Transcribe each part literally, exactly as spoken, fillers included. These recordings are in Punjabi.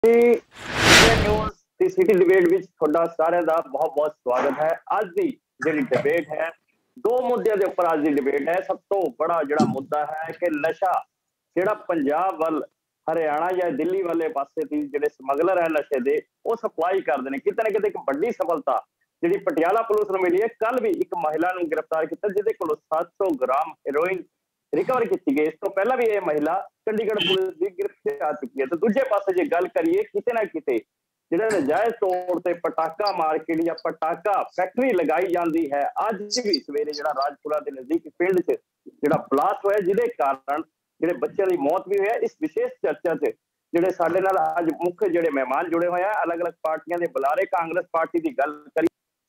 न्यूज़ दी सिटी डिबेट विच तुहाडा सारिਆਂ ਦਾ बहुत-बहुत स्वागत है। ਅੱਜ ਦੀ ਜਿਹੜੀ डिबेट है दो मुद्दों के ऊपर आज की डिबेट है। सब तो बड़ा ਜਿਹੜਾ मुद्दा है कि नशा ਜਿਹੜਾ पंजाब ਵੱਲ हरियाणा या दिल्ली वाले पासे ਦੀ ਜਿਹੜੇ ਸਮਗਲਰ है नशे ਦੇ ਉਹ ਸਪਲਾਈ ਕਰਦੇ ਨੇ। ਕਿਤੇ ਨਾ ਕਿਤੇ ਇੱਕ ਵੱਡੀ ਸਫਲਤਾ ਜਿਹੜੀ ਪਟਿਆਲਾ ਪੁਲਿਸ ਨੂੰ ਮਿਲੀ ਹੈ। ਕੱਲ ਵੀ ਇੱਕ ਮਹਿਲਾ ਨੂੰ ਗ੍ਰਿਫਤਾਰ ਕੀਤਾ ਜਿਹਦੇ ਕੋਲੋਂ सात सौ ग्राम ਹੈਰੋਇਨ रिकवर की गई। इस तो पहला भी यह महिला चंडीगढ़ पुलिस की गिरफ्त से आ चुकी है। तो दूजे पासे जो गल करिए किते ना किते जिहड़ा नजायज तौर ते पटाका मार्केट या पटाका फैक्ट्री लगाई जाती है। अज भी सवेरे जिहड़ा राजपुरा के नजदीक पिंड च जिहड़ा ब्लास्ट होया जिहदे कारण जिहड़े बच्चों की मौत भी हुई है। इस विशेष चर्चा च जिहड़े साडे नाल अज मुख्य जिहड़े मेहमान जुड़े हुए हैं अलग अलग पार्टियां दे बुलारे कांग्रेस पार्टी की गल करी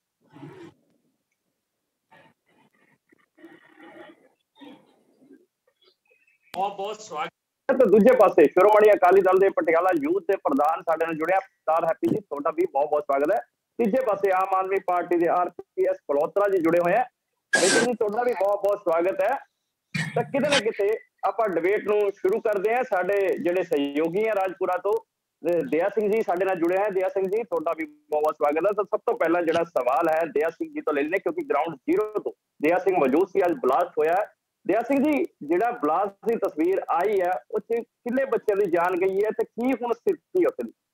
बहुत बहुत स्वागत। तो दूजे पासे शिरोमणि अकाली दल के पटियाला यूथ के प्रधान साडे नाल जुड़े अवतार हैप्पी जी तुहाडा भी बहुत बहुत स्वागत है। तीजे पासे आम आदमी पार्टी के आरपीएस कलौत्रा जी जुड़े हुए हैं जी तुहाडा भी बहुत बहुत स्वागत है। तो किते ना किते आपां डिबेट नूं शुरू करते हैं। साडे जिहड़े सहयोगी हैं राजपुरा तो दया सिंह जी साडे नाल जुड़े हैं। दया सिंह जी तुहाडा भी बहुत बहुत स्वागत है। तो सब तो पहला जिहड़ा सवाल है दया सिंह जी तो ले लेने क्योंकि ग्राउंड जीरो तो दया सिंह मौजूद सी। अज ब्लास्ट होया है। दया सिंह जी जिहड़ा ब्लास्ट की तस्वीर आई है उस किन्ने बच्चों की जान गई है तो की हुण स्थिति उत्थे दी?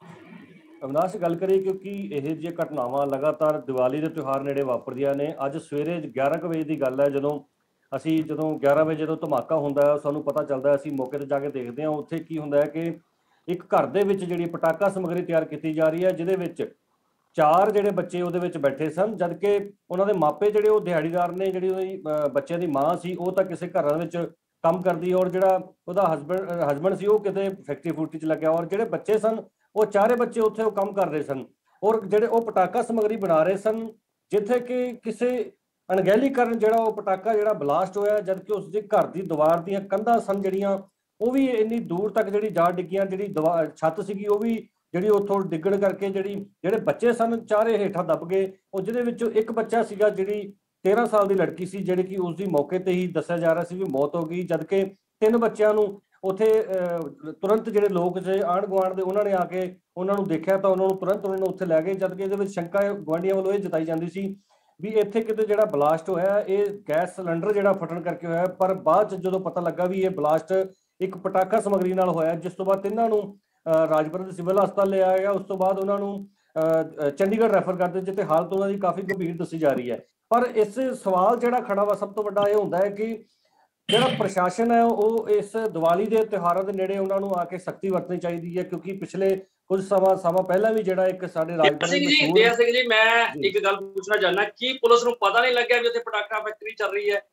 अविनाश गल करिए क्योंकि यह जी घटनावां लगातार दिवाली के त्यौहार नेड़े वापरदियां ने। अज सवेरे ग्यारह बजे की गल है जदों असीं जदों ग्यारह बजे जदों धमाका हुंदा है सानूं पता चलदा है असीं मौके ते जाके देखदे हां उत्थे की हुंदा है कि एक घर दे विच जिहड़ी पटाका समग्री तैयार की जा रही है जिहदे विच चार ਜਿਹੜੇ ਬੱਚੇ ਉਹਦੇ ਵਿੱਚ ਬੈਠੇ ਸਨ ਜਦਕਿ ਉਹਨਾਂ ਦੇ ਮਾਪੇ ਜਿਹੜੇ ਉਹ ਦਿਹਾੜੀਦਾਰ ਨੇ ਜਿਹੜੀ ਉਹਦੀ ਬੱਚਿਆਂ ਦੀ ਮਾਂ ਸੀ ਉਹ ਤਾਂ ਕਿਸੇ ਘਰਾਂ ਵਿੱਚ ਕੰਮ ਕਰਦੀ ਔਰ ਜਿਹੜਾ ਉਹਦਾ ਹਸਬੰਡ ਹਸਬੰਡ ਸੀ ਉਹ ਕਿਤੇ ਫੈਕਟਰੀ ਫੂਟਰੀ 'ਚ ਲੱਗਿਆ ਔਰ ਜਿਹੜੇ ਬੱਚੇ ਸਨ ਉਹ ਚਾਰੇ ਬੱਚੇ ਉੱਥੇ ਉਹ ਕੰਮ ਕਰ ਰਹੇ ਸਨ ਔਰ ਜਿਹੜੇ ਉਹ ਪਟਾਕਾ ਸਮਗਰੀ ਬਣਾ ਰਹੇ ਸਨ ਜਿੱਥੇ ਕਿ ਕਿਸੇ ਅਣਗਹਿਲੀ ਕਾਰਨ ਜਿਹੜਾ ਉਹ ਪਟਾਕਾ ਜਿਹੜਾ ਬਲਾਸਟ ਹੋਇਆ ਜਦਕਿ ਉਸ ਦੇ ਘਰ ਦੀ ਦੀਵਾਰ ਦੀਆਂ ਕੰਧਾਂ ਸਨ ਜਿਹੜੀਆਂ ਉਹ ਵੀ ਇੰਨੀ ਦੂਰ ਤੱਕ ਜਿਹੜੀ ਜਾ ਡਿੱਗੀਆਂ ਜਿਹੜੀ ਛੱਤ ਸੀਗੀ ਉਹ ਵੀ ਜਿਹੜੀ ਉੱਥੋਂ ਡਿੱਗਣ ਕਰਕੇ ਜਿਹੜੀ ਜਿਹੜੇ ਬੱਚੇ ਸਨ ਚਾਰੇ ਹੇਠਾਂ ਦੱਬ ਗਏ ਉਹ ਜਿਹਦੇ ਵਿੱਚੋਂ ਇੱਕ ਬੱਚਾ ਸੀਗਾ ਜਿਹੜੀ तेरह साल की लड़की सी ਜਿਹੜੀ ਕਿ ਉਸ ਦੀ ਮੌਕੇ ਤੇ ਹੀ ਦੱਸਿਆ ਜਾ ਰਿਹਾ ਸੀ ਵੀ ਮੌਤ ਹੋ ਗਈ ਜਦਕਿ ਤਿੰਨ ਬੱਚਿਆਂ ਨੂੰ ਉੱਥੇ ਤੁਰੰਤ ਜਿਹੜੇ ਲੋਕ ਜੇ ਆਂਢ ਗੁਆਂਢ ਦੇ ਉਹਨਾਂ ਨੇ ਆ ਕੇ ਉਹਨਾਂ ਨੂੰ ਦੇਖਿਆ ਤਾਂ ਉਹਨਾਂ ਨੂੰ ਤੁਰੰਤ ਉਹਨਾਂ ਨੂੰ ਉੱਥੇ ਲੈ ਗਏ ਜਦਕਿ ਇਹਦੇ ਵਿੱਚ ਸ਼ੰਕਾ ਗੁਆਂਢੀਆਂ ਵੱਲੋਂ ਇਹ ਜਤਾਈ ਜਾਂਦੀ ਸੀ ਵੀ ਇੱਥੇ ਕਿਤੇ ਜਿਹੜਾ ਬਲਾਸਟ ਹੋਇਆ ਇਹ ਗੈਸ ਸਿਲੰਡਰ ਜਿਹੜਾ ਫਟਣ ਕਰਕੇ ਹੋਇਆ ਪਰ ਬਾਅਦ ਚ ਜਦੋਂ ਪਤਾ ਲੱਗਾ ਵੀ ਇਹ ਬਲਾਸਟ ਇੱਕ ਪਟਾਕਾ ਸਮਗਰੀ ਨਾਲ ਹੋਇਆ ਜਿਸ ਤੋਂ ਬਾਅਦ ਤਿੰਨਾਂ ਨੂੰ ਰਾਜਪੁਰਾ ਦੇ ਸਿਵਲ ਹਸਪਤਾਲ ਲਿਆਇਆ ਗਿਆ। ਉਸ ਤੋਂ ਬਾਅਦ ਉਹਨਾਂ ਨੂੰ ਚੰਡੀਗੜ੍ਹ ਰੈਫਰ ਕਰ ਦਿੱਤੇ ਜਿੱਥੇ ਹਾਲਤ ਉਹਨਾਂ ਦੀ ਕਾਫੀ ਗੰਭੀਰ ਦੱਸੀ ਜਾ ਰਹੀ ਹੈ। ਪਰ ਇਸ ਸਵਾਲ ਜਿਹੜਾ ਖੜਾ ਵਾ ਸਭ ਤੋਂ ਵੱਡਾ ਇਹ ਹੁੰਦਾ ਹੈ ਕਿ ਜਿਹੜਾ ਪ੍ਰਸ਼ਾਸਨ ਹੈ ਉਹ ਇਸ ਦੀਵਾਲੀ ਦੇ ਤਿਉਹਾਰਾਂ ਦੇ ਨੇੜੇ ਉਹਨਾਂ ਨੂੰ ਆ ਕੇ ਸਖਤੀ ਵਰਤਣੀ ਚਾਹੀਦੀ ਹੈ ਕਿਉਂਕਿ ਪਿਛਲੇ ਕੁਝ ਸਮਾਂ ਸਮਾਂ ਪਹਿਲਾਂ ਵੀ ਜਿਹੜਾ ਇੱਕ ਸਾਡੇ ਰਾਜਪੁਰਾ ਸਿੰਘ ਜੀ ਦਇਆ ਸਿੰਘ ਜੀ ਮੈਂ ਇੱਕ ਗੱਲ ਪੁੱਛਣਾ ਚਾਹੁੰਦਾ ਕੀ ਪੁਲਿਸ ਨੂੰ ਪਤਾ ਨਹੀਂ ਲੱਗਿਆ ਵੀ ਉੱਥੇ ਪਟਾਕਾ ਫੈਕਟਰੀ ਚੱਲ ਰਹੀ ਹੈ?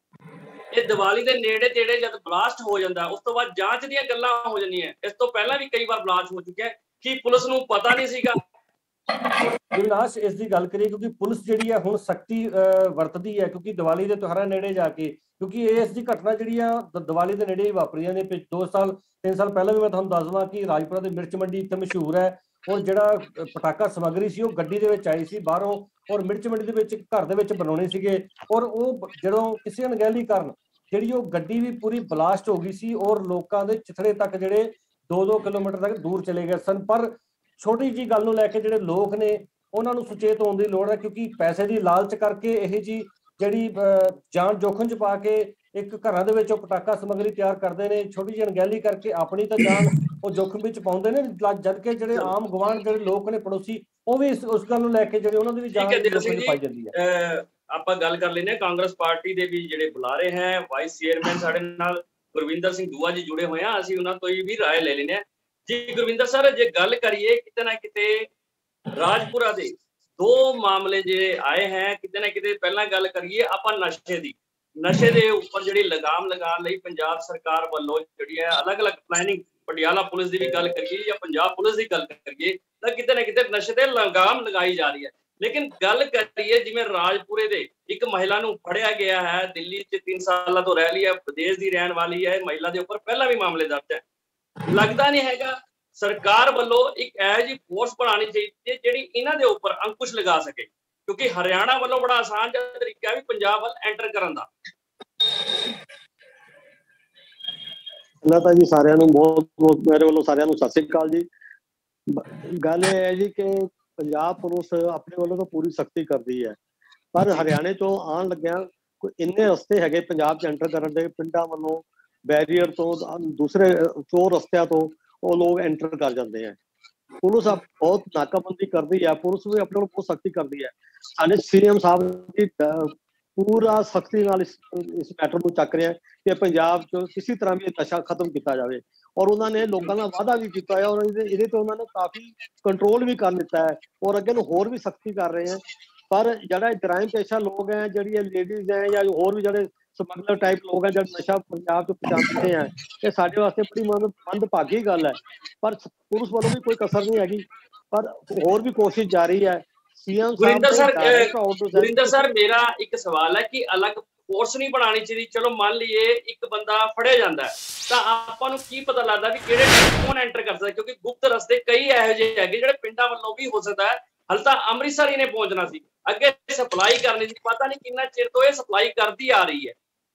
ਇਹ ਦੀਵਾਲੀ ਦੇ ਨੇੜੇ ਤੇੜੇ ਜਦ ਬਲਾਸਟ ਹੋ ਜਾਂਦਾ ਉਸ ਤੋਂ ਬਾਅਦ ਜਾਂਚ ਦੀਆਂ ਗੱਲਾਂ ਹੋ ਜਾਂਦੀਆਂ। ਇਸ ਤੋਂ ਪਹਿਲਾਂ ਵੀ ਕਈ ਵਾਰ ਬਲਾਸਟ ਹੋ ਚੁੱਕਿਆ ਕੀ ਪੁਲਿਸ ਨੂੰ ਪਤਾ ਨਹੀਂ ਸੀਗਾ? ਵਿਨਾਸ਼ ਇਸ ਦੀ ਗੱਲ ਕਰੀਏ ਕਿਉਂਕਿ ਪੁਲਿਸ ਜਿਹੜੀ ਹੈ ਹੁਣ ਸਖਤੀ ਵਰਤਦੀ ਹੈ ਕਿਉਂਕਿ ਦੀਵਾਲੀ ਦੇ ਤਿਉਹਾਰਾਂ ਨੇੜੇ ਜਾ ਕੇ ਕਿਉਂਕਿ ਇਸ ਦੀ ਘਟਨਾ ਜਿਹੜੀ ਆ ਦੀਵਾਲੀ ਦੇ ਨੇੜੇ ਹੀ ਵਾਪਰੀਆਂ ਨੇ। ਦੋ ਸਾਲ ਤਿੰਨ ਸਾਲ ਪਹਿਲਾਂ ਵੀ ਮੈਂ ਤੁਹਾਨੂੰ ਦੱਸ ਦਵਾਂ ਕਿ ਰਾਜਪੁਰਾ ਦੀ ਮਿਰਚ ਮੰਡੀ ਇੱਥੇ ਮਸ਼ਹੂਰ ਹੈ ਔਰ ਜਿਹੜਾ ਪਟਾਕਾ ਸਮਗਰੀ ਸੀ ਉਹ ਗੱਡੀ ਦੇ ਵਿੱਚ ਆਈ ਸੀ ਬਾਹਰੋਂ ਔਰ ਮਿਰਚ ਮੰਡੀ ਦੇ ਵਿੱਚ ਘਰ ਦੇ ਵਿੱਚ ਬਣਾਉਣੇ ਸੀਗੇ ਔਰ ਉਹ ਜਦੋਂ ਕਿਸੇ ਅਣਗਹਿਲੀ ਕਾਰਨ ਜਿਹੜੀ ਉਹ ਗੱਡੀ ਵੀ ਪੂਰੀ ਬਲਾਸਟ ਹੋ ਗਈ ਸੀ ਔਰ ਲੋਕਾਂ ਦੇ ਚਿਥੜੇ ਤੱਕ ਜਿਹੜੇ ਦੋ ਦੋ ਕਿਲੋਮੀਟਰ ਤੱਕ ਦੂਰ ਚਲੇ ਗਏ ਸਨ। ਪਰ ਛੋਟੀ ਜੀ ਗੱਲ ਨੂੰ ਲੈ ਕੇ ਜਿਹੜੇ ਲੋਕ ਨੇ ਉਹਨਾਂ ਨੂੰ ਸੁਚੇਤ ਹੋਣ ਦੀ ਲੋੜ ਹੈ ਕਿਉਂਕਿ ਪੈਸੇ ਦੀ ਲਾਲਚ ਕਰਕੇ ਇਹ ਜੀ ਜਿਹੜੀ ਜਾਨ ਜੋਖਮ 'ਚ ਪਾ ਕੇ ਇੱਕ ਘਰਾਂ ਦੇ ਵਿੱਚ ਉਹ ਪਟਾਕਾ ਸਮਗਰੀ ਤਿਆਰ ਕਰਦੇ ਨੇ ਛੋਟੀ ਜਿਹੀ ਅਣਗਹਿਲੀ ਕਰਕੇ ਆਪਣੀ ਤਾਂ ਜਾਨ ਉਹ ਜੋਖਮ ਵਿੱਚ ਪਾਉਂਦੇ ਨੇ ਜਦਕਿ ਜਿਹੜੇ ਆਮ ਗਵਾਂਢ ਜਿਹੜੇ ਲੋਕ ਨੇ ਪੜੋਸੀ ਉਹ ਵੀ ਉਸ ਗੱਲ ਨੂੰ ਲੈ ਕੇ ਜਿਹੜੇ ਉਹਨਾਂ ਦੀ ਵੀ ਜਾਨ ਜੋਖਮ 'ਚ ਪਾਈ ਜਾਂਦੀ ਹੈ। ਆਪਾਂ ਗੱਲ ਕਰ ਲੈਨੇ ਕਾਂਗਰਸ ਪਾਰਟੀ ਦੇ ਵੀ ਜਿਹੜੇ ਬੁਲਾਰੇ ਹੈ ਵਾਈਸ ਚੇਅਰਮੈਨ ਸਾਡੇ ਨਾਲ ਗੁਰਵਿੰਦਰ ਸਿੰਘ ਦੂਆ ਜੀ ਜੁੜੇ ਹੋਏ ਆ ਅਸੀਂ ਉਹਨਾਂ ਤੋਂ ਵੀ ਰਾਏ ਲੈ ਲੈਨੇ ਆ ਜੀ। ਗੁਰਵਿੰਦਰ ਸਰ ਜੇ ਗੱਲ ਕਰੀਏ ਕਿਤੇ ਨਾ ਕਿਤੇ ਰਾਜਪੁਰਾ ਦੇ ਦੋ ਮਾਮਲੇ ਜਿਹੜੇ ਆਏ ਹੈ ਕਿਤੇ ਨਾ ਕਿਤੇ ਪਹਿਲਾਂ ਗੱਲ ਕਰੀਏ ਆਪਾਂ ਨਸ਼ੇ ਦੀ ਨਸ਼ੇ ਦੇ ਉੱਪਰ ਜਿਹੜੀ ਲਗਾਮ ਲਗਾਉਣ ਲਈ ਪੰਜਾਬ ਸਰਕਾਰ ਵੱਲੋਂ ਜਿਹੜੀ ਹੈ ਅਲੱਗ-ਅਲੱਗ ਪਲੈਨਿੰਗ ਪਟਿਆਲਾ ਪੁਲਿਸ ਦੀ ਵੀ ਗੱਲ ਕਰੀਏ ਜਾਂ ਪੰਜਾਬ ਪੁਲਿਸ ਦੀ ਗੱਲ ਕਰੀਏ ਤਾਂ ਕਿਤੇ ਨਾ ਕਿਤੇ ਨਸ਼ੇ ਤੇ ਲਗਾਮ ਲਗਾਈ ਜਾ ਰਹੀ ਹੈ। ਲੇਕਿਨ ਗੱਲ ਕਰੀਏ ਜਿਵੇਂ ਰਾਜਪੁਰੇ ਦੇ ਇੱਕ ਮਹਿਲਾ ਨੂੰ ਫੜਿਆ ਗਿਆ ਹੈ ਦਿੱਲੀ 'ਚ ਤਿੰਨ ਸਾਲਾਂ ਤੋਂ ਰਹਿ ਰਹੀ ਹੈ ਵਿਦੇਸ਼ ਦੀ ਰਹਿਣ ਵਾਲੀ ਹੈ ਮਹਿਲਾ ਦੇ ਉੱਪਰ ਪਹਿਲਾਂ ਵੀ ਮਾਮਲੇ ਦਰਜ ਹੈ। ਲੱਗਦਾ ਨਹੀਂ ਹੈਗਾ ਸਰਕਾਰ ਵੱਲੋਂ ਇੱਕ ਇਹੋ ਜਿਹੀ ਫੋਰਸ ਬਣਾਉਣੀ ਚਾਹੀਦੀ ਹੈ ਜਿਹੜੀ ਇਹਨਾਂ ਦੇ ਉੱਪਰ ਅੰਕੁਸ਼ ਲਗਾ ਸਕੇ ਕਿਉਂਕਿ ਹਰਿਆਣਾ ਵੱਲੋਂ ਬੜਾ ਆਸਾਨ ਜਿਹਾ ਤਰੀਕਾ ਵੀ ਪੰਜਾਬ ਵੱਲ ਐਂਟਰ ਕਰਨ ਦਾ। ਪਹਿਲਾਂ ਤਾਂ ਜੀ ਸਾਰਿਆਂ ਨੂੰ ਬਹੁਤ ਬਹੁਤ ਮੇਰੇ ਵੱਲੋਂ ਸਾਰਿਆਂ ਨੂੰ ਸਤਿ ਸ੍ਰੀ ਅਕਾਲ ਜੀ। ਗੱਲ ਇਹ ਹੈ ਜੀ ਕਿ ਪੰਜਾਬ ਪੁਲਿਸ ਆਪਣੇ ਵੱਲੋਂ ਤਾਂ ਪੂਰੀ ਸਖਤੀ ਕਰਦੀ ਹੈ, ਪਰ ਹਰਿਆਣੇ ਤੋਂ ਆਉਣ ਲੱਗਿਆ ਕੋਈ ਇੰਨੇ ਰਸਤੇ ਹੈਗੇ ਪੰਜਾਬ 'ਚ ਐਂਟਰ ਕਰਨ ਦੇ, ਪਿੰਡਾਂ ਵੱਲੋਂ ਬੈਰੀਅਰ ਤੋਂ ਦੂਸਰੇ ਚੋਰ ਰਸਤਿਆਂ ਤੋਂ ਉਹ ਲੋਕ ਐਂਟਰ ਕਰ ਜਾਂਦੇ ਹੈ। ਪੁਲਿਸ ਬਹੁਤ ਨਾਕਾਬੰਦੀ ਕਰਦੀ ਹੈ, ਪੁਲਿਸ ਵੀ ਆਪਣੇ ਵੱਲੋਂ ਬਹੁਤ ਸਖਤੀ ਕਰਦੀ ਹੈ। ਸਾਡੇ ਸੀਐਮ ਸਾਹਿਬ ਦੀ ਪੂਰਾ ਸਖਤੀ ਨਾਲ ਇਸ ਇਸ ਮੈਟਰ ਨੂੰ ਚੱਕ ਰਿਹਾ ਕਿ ਪੰਜਾਬ 'ਚ ਕਿਸੇ ਤਰ੍ਹਾਂ ਵੀ ਨਸ਼ਾ ਖਤਮ ਕੀਤਾ ਜਾਵੇ, ਔਰ ਉਹਨਾਂ ਨੇ ਲੋਕਾਂ ਨਾਲ ਵਾਅਦਾ ਵੀ ਕੀਤਾ ਹੈ, ਔਰ ਇਹਦੇ ਤੇ ਉਹਨਾਂ ਨੇ ਕਾਫੀ ਕੰਟਰੋਲ ਵੀ ਕਰ ਲਿੱਤਾ ਹੈ, ਔਰ ਅੱਗੇ ਨੂੰ ਹੋਰ ਵੀ ਸਖਤੀ ਕਰ ਰਹੇ ਹੈ। ਪਰ ਜਿਹੜਾ ਜਰਾਇਮ ਪੇਸ਼ਾ ਲੋਕ ਹੈ, ਜਿਹੜੀ ਲੇਡੀਜ਼ ਹੈ ਜਾਂ ਹੋਰ ਵੀ ਜਿਹੜੇ ਸਮਗਲਰ ਟਾਈਪ ਲੋਕ ਹੈ ਜਿਹੜੇ ਨਸ਼ਾ ਪੰਜਾਬ 'ਚ ਪਹੁੰਚਾਉਂਦੇ ਹੈ, ਇਹ ਸਾਡੇ ਵਾਸਤੇ ਬੜੀ ਮੰਦ ਮੰਦਭਾਗੀ ਗੱਲ ਹੈ। ਪਰ ਪੁਲਿਸ ਵੱਲੋਂ ਵੀ ਕੋਈ ਕਸਰ ਨਹੀਂ ਹੈਗੀ, ਪਰ ਹੋਰ ਵੀ ਕੋਸ਼ਿਸ਼ ਜਾਰੀ ਹੈ। CM Gurinder sir Gurinder sir ਮੇਰਾ ਇੱਕ ਸਵਾਲ ਹੈ ਕਿ ਅਲੱਗ ਫੋਰਸ ਨਹੀਂ ਬਣਾਉਣੀ ਚਾਹੀਦੀ? ਚਲੋ ਮੰਨ ਲਈਏ ਇੱਕ ਬੰਦਾ ਫੜਿਆ ਜਾਂਦਾ ਤਾਂ ਆਪਾਂ ਨੂੰ ਕੀ ਪਤਾ ਲੱਗਦਾ ਵੀ ਕਿਹੜੇ ਕੌਣ ਐਂਟਰ ਕਰ ਸਕਦਾ, ਕਿਉਂਕਿ ਗੁਪਤ ਰਸਤੇ ਕਈ ਇਹੋ ਜਿਹੇ ਹੈਗੇ ਜਿਹੜੇ ਪਿੰਡਾਂ ਵੱਲੋਂ ਵੀ ਹੋ ਸਕਦਾ ਹੈ। ਹਲ ਤਾਂ ਅੰਮ੍ਰਿਤਸਰ ਹੀ ਨੇ ਪਹੁੰਚਣਾ ਸੀ, ਅੱਗੇ ਸਪਲਾਈ ਕਰਨੀ ਸੀ, ਪਤਾ ਨਹੀਂ ਕਿੰਨਾ ਚਿਰ ਤੋਂ ਇਹ ਸਪਲਾਈ ਕਰਦੀ ਆ ਰਹੀ ਹੈ।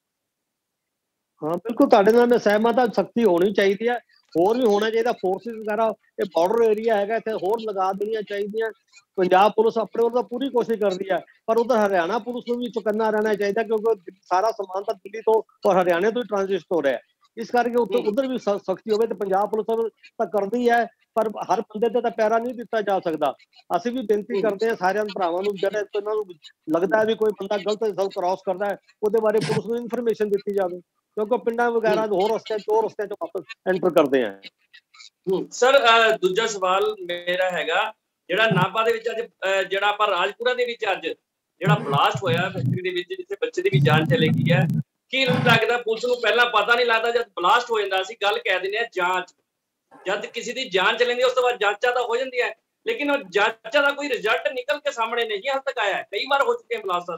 ਹਾਂ ਬਿਲਕੁਲ ਤੁਹਾਡੇ ਨਾਲ ਮੈਂ ਸਹਿਮਤ ਹਾਂ, ਸਖਤੀ ਹੋਣੀ ਚਾਹੀਦੀ ਹੈ, ਹੋਰ ਵੀ ਹੋਣਾ ਚਾਹੀਦਾ। ਫੋਰਸਿਸ ਵਗੈਰਾ ਇਹ ਬਾਰਡਰ ਏਰੀਆ ਹੈਗਾ, ਇੱਥੇ ਹੋਰ ਲਗਾ ਦੇਣੀਆਂ ਚਾਹੀਦੀਆਂ। ਪੰਜਾਬ ਪੁਲਿਸ ਆਪਣੇ ਵੱਲੋਂ ਪੂਰੀ ਕੋਸ਼ਿਸ਼ ਕਰਦੀ ਹੈ, ਪਰ ਉਧਰ ਹਰਿਆਣਾ ਪੁਲਿਸ ਨੂੰ ਵੀ ਚੁਕੰਨਾ ਰਹਿਣਾ ਚਾਹੀਦਾ, ਕਿਉਂਕਿ ਸਾਰਾ ਸਮਾਨ ਤਾਂ ਦਿੱਲੀ ਤੋਂ ਔਰ ਹਰਿਆਣੇ ਤੋਂ ਹੀ ਟ੍ਰਾਂਜ਼ਿਟ ਹੋ ਰਿਹਾ ਹੈ। ਇਸ ਕਰਕੇ ਉੱਧਰ ਉਧਰ ਵੀ ਸਖਤੀ ਹੋਵੇ ਤੇ ਪੰਜਾਬ ਪੁਲਿਸ ਤਾਂ ਕਰਦੀ ਹੈ, ਪਰ ਹਰ ਬੰਦੇ ਤੇ ਤਾਂ ਪੈਰਾ ਨਹੀਂ ਦਿੱਤਾ ਜਾ ਸਕਦਾ। ਅਸੀਂ ਵੀ ਬੇਨਤੀ ਕਰਦੇ ਹਾਂ ਸਾਰਿਆਂ ਭਰਾਵਾਂ ਨੂੰ, ਜਿਹੜੇ ਇਹਨਾਂ ਨੂੰ ਲੱਗਦਾ ਹੈ ਵੀ ਕੋਈ ਬੰਦਾ ਗਲਤ ਹਿੱਸਾ ਕ੍ਰਾਸ ਕਰਦਾ ਹੈ, ਉਹਦੇ ਬਾਰੇ ਪੁਲਿਸ ਨੂੰ ਇਨਫੋਰਮੇਸ਼ਨ ਦਿੱਤੀ ਜਾਵੇ, ਕਿਉਂਕਿ ਪਿੰਡਾਂ ਵਗੈਰਾ ਹੋਰ ਰਸਤੇ ਚੋਰ ਰਸਤੇ ਚ ਵਾਪਸ ਐਂਟਰ ਕਰਦੇ ਆ। ਸਰ ਦੂਜਾ ਸਵਾਲ ਮੇਰਾ ਹੈਗਾ, ਜਿਹੜਾ ਨਾਭਾ ਦੇ ਵਿੱਚ ਅੱਜ ਜਿਹੜਾ ਆਪਾਂ ਰਾਜਪੁਰਾ ਦੇ ਵਿੱਚ ਅੱਜ ਜਿਹੜਾ ਬਲਾਸਟ ਹੋਇਆ ਫੈਕਟਰੀ ਦੇ ਵਿੱਚ, ਜਿੱਥੇ ਬੱਚੇ ਦੀ ਵੀ ਜਾਨ ਚਲੇ ਗਈ ਹੈ, ਕੀ ਲੱਗਦਾ ਪੁਲਿਸ ਨੂੰ ਪਹਿਲਾਂ ਪਤਾ ਨਹੀਂ ਲੱਗਦਾ? ਜਦ ਬਲਾਸਟ ਹੋ ਜਾਂਦਾ ਅਸੀਂ ਗੱਲ ਕਹਿ ਦਿੰਦੇ ਹਾਂ ਜਾਂਚ, ਜਦ ਕਿਸੇ ਦੀ ਜਾਨ ਚਲੇ ਜਾਂਦੀ ਉਸ ਤੋਂ ਬਾਅਦ ਜਾਂਚਾਂ ਤਾਂ ਹੋ ਜਾਂਦੀਆਂ, ਲੇਕਿਨ ਉਹ ਜਾਂਚਾਂ ਦਾ ਕੋਈ ਰਿਜ਼ਲਟ ਨਿਕਲ ਕੇ ਸਾਹਮਣੇ ਨਹੀਂ ਹਾਲ ਤੱਕ ਆਇਆ। ਕਈ ਵਾਰ ਹੋ ਚੁੱਕੇ ਬਲਾਸਟ।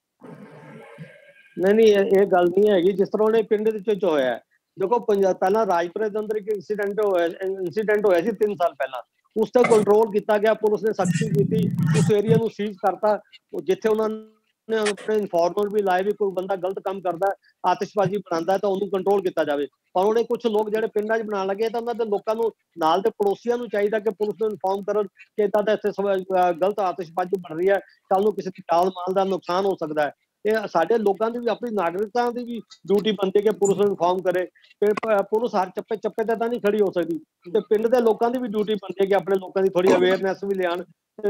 ਨਹੀਂ ਨਹੀਂ ਇਹ ਗੱਲ ਨਹੀਂ ਹੈਗੀ ਜਿਸ ਤਰ੍ਹਾਂ ਉਹਨੇ ਪਿੰਡ ਦੇ ਵਿੱਚ ਹੋਇਆ। ਦੇਖੋ ਪੰਜਾਬ ਪਹਿਲਾਂ ਰਾਜਪੁਰੇ ਦੇ ਅੰਦਰ ਇੱਕ ਇੰਸੀਡੈਂਟ ਹੋਇਆ ਇੰਸੀਡੈਂਟ ਹੋਇਆ ਸੀ ਤਿੰਨ ਸਾਲ ਪਹਿਲਾਂ, ਉਸ ਤੇ ਕੰਟਰੋਲ ਕੀਤਾ ਗਿਆ, ਪੁਲਿਸ ਨੇ ਸਖਤੀ ਕੀਤੀ, ਉਸ ਏਰੀਆ ਨੂੰ ਸੀਜ਼ ਕਰਤਾ। ਜਿੱਥੇ ਉਹਨਾਂ ਨੇ ਆਪਣੇ ਇਨਫੋਰਮਰ ਵੀ ਲਾਏ ਵੀ ਕੋਈ ਬੰਦਾ ਗਲਤ ਕੰਮ ਕਰਦਾ, ਆਤਿਸ਼ਬਾਜ਼ੀ ਬਣਾਉਂਦਾ ਤਾਂ ਉਹਨੂੰ ਕੰਟਰੋਲ ਕੀਤਾ ਜਾਵੇ। ਪਰ ਉਹਨੇ ਕੁਝ ਲੋਕ ਜਿਹੜੇ ਪਿੰਡਾਂ 'ਚ ਬਣਾਉਣ ਲੱਗੇ ਤਾਂ ਉਹਨਾਂ ਦੇ ਲੋਕਾਂ ਨੂੰ ਨਾਲ ਦੇ ਪੜੋਸੀਆਂ ਨੂੰ ਚਾਹੀਦਾ ਕਿ ਪੁਲਿਸ ਨੂੰ ਇਨਫੋਰਮ ਕਰਨ ਕਿ ਇੱਦਾਂ ਦਾ ਇੱਥੇ ਗਲਤ ਆਤਿਸ਼ਬਾਜ਼ੀ ਬਣ ਰਹੀ ਹੈ, ਕੱਲ ਨੂੰ ਕਿਸੇ ਦੀ ਜਾਨ ਮਾਲ ਦਾ ਨੁਕਸਾਨ ਹੋ ਸਕਦਾ ਹੈ। ਇਹ ਸਾਡੇ ਲੋਕਾਂ ਦੀ ਵੀ ਆਪਣੀ ਨਾਗਰਿਕਤਾ ਦੀ ਵੀ ਡਿਊਟੀ ਬਣਦੀ ਹੈ ਕਿ ਪੁਲਿਸ ਨੂੰ ਇਨਫੋਰਮ ਕਰੇ। ਪੁਲਿਸ ਹਰ ਚੱਪੇ ਚੱਪੇ ਤੇ ਤਾਂ ਨਹੀਂ ਖੜੀ ਹੋ ਸਕਦੀ, ਤੇ ਪਿੰਡ ਦੇ ਲੋਕਾਂ ਦੀ ਵੀ ਡਿਊਟੀ ਬਣਦੀ ਹੈ ਕਿ ਆਪਣੇ ਲੋਕਾਂ ਦੀ ਥੋੜੀ ਅਵੇਅਰਨੈਸ ਵੀ ਲਿਆਉਣ।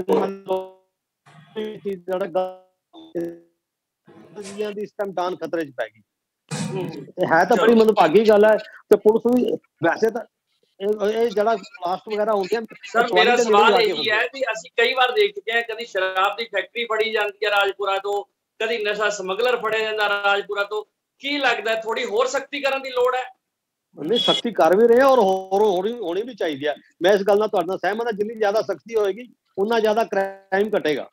ਦੀ ਇਸ ਟਾਈਮ ਜਾਨ ਖਤਰੇ 'ਚ ਪੈ ਗਈ ਹੈ, ਤਾਂ ਬੜੀ ਮੰਦਭਾਗੀ ਗੱਲ ਹੈ। ਤੇ ਪੁਲਿਸ ਵੀ ਵੈਸੇ ਤਾਂ ਇਹ ਜਿਹੜਾ ਬਲਾਸਟ ਵਗੈਰਾ ਹੁੰਦੇ ਆ। ਸਰ ਮੇਰਾ ਸਵਾਲ ਇਹੀ ਹੈ ਕਿ ਅਸੀਂ ਕਈ ਵਾਰ ਦੇਖ ਚੁੱਕੇ ਹਾਂ, ਕਦੀ ਸ਼ਰਾਬ ਦੀ ਫੈਕਟਰੀ ਫੜੀ ਜਾਂਦੀ ਹੈ ਰਾਜਪੁਰਾ ਤੋਂ, ਕਦੀ ਨਸ਼ਾ ਸਮਗਲਰ ਫੜਿਆ ਜਾਂਦਾ ਰਾਜਪੁਰਾ ਤੋਂ। ਕੀ ਲੱਗਦਾ ਥੋੜੀ ਹੋਰ ਸਖਤੀ ਕਰਨ ਦੀ ਲੋੜ ਹੈ? ਨਹੀਂ ਸਖਤੀ ਕਰ ਵੀ ਰਹੇ ਔਰ ਹੋਰ ਹੋਣੀ ਵੀ ਚਾਹੀਦੀ ਹੈ। ਮੈਂ ਇਸ ਗੱਲ ਨਾਲ ਤੁਹਾਡੇ ਨਾਲ ਸਹਿਮਤ ਹਾਂ, ਜਿੰਨੀ ਜ਼ਿਆਦਾ ਸਖਤੀ ਹੋਏਗੀ ਉਨਾ ਜ਼ਿਆਦਾ ਕ੍ਰਾਈਮ ਘਟੇਗਾ।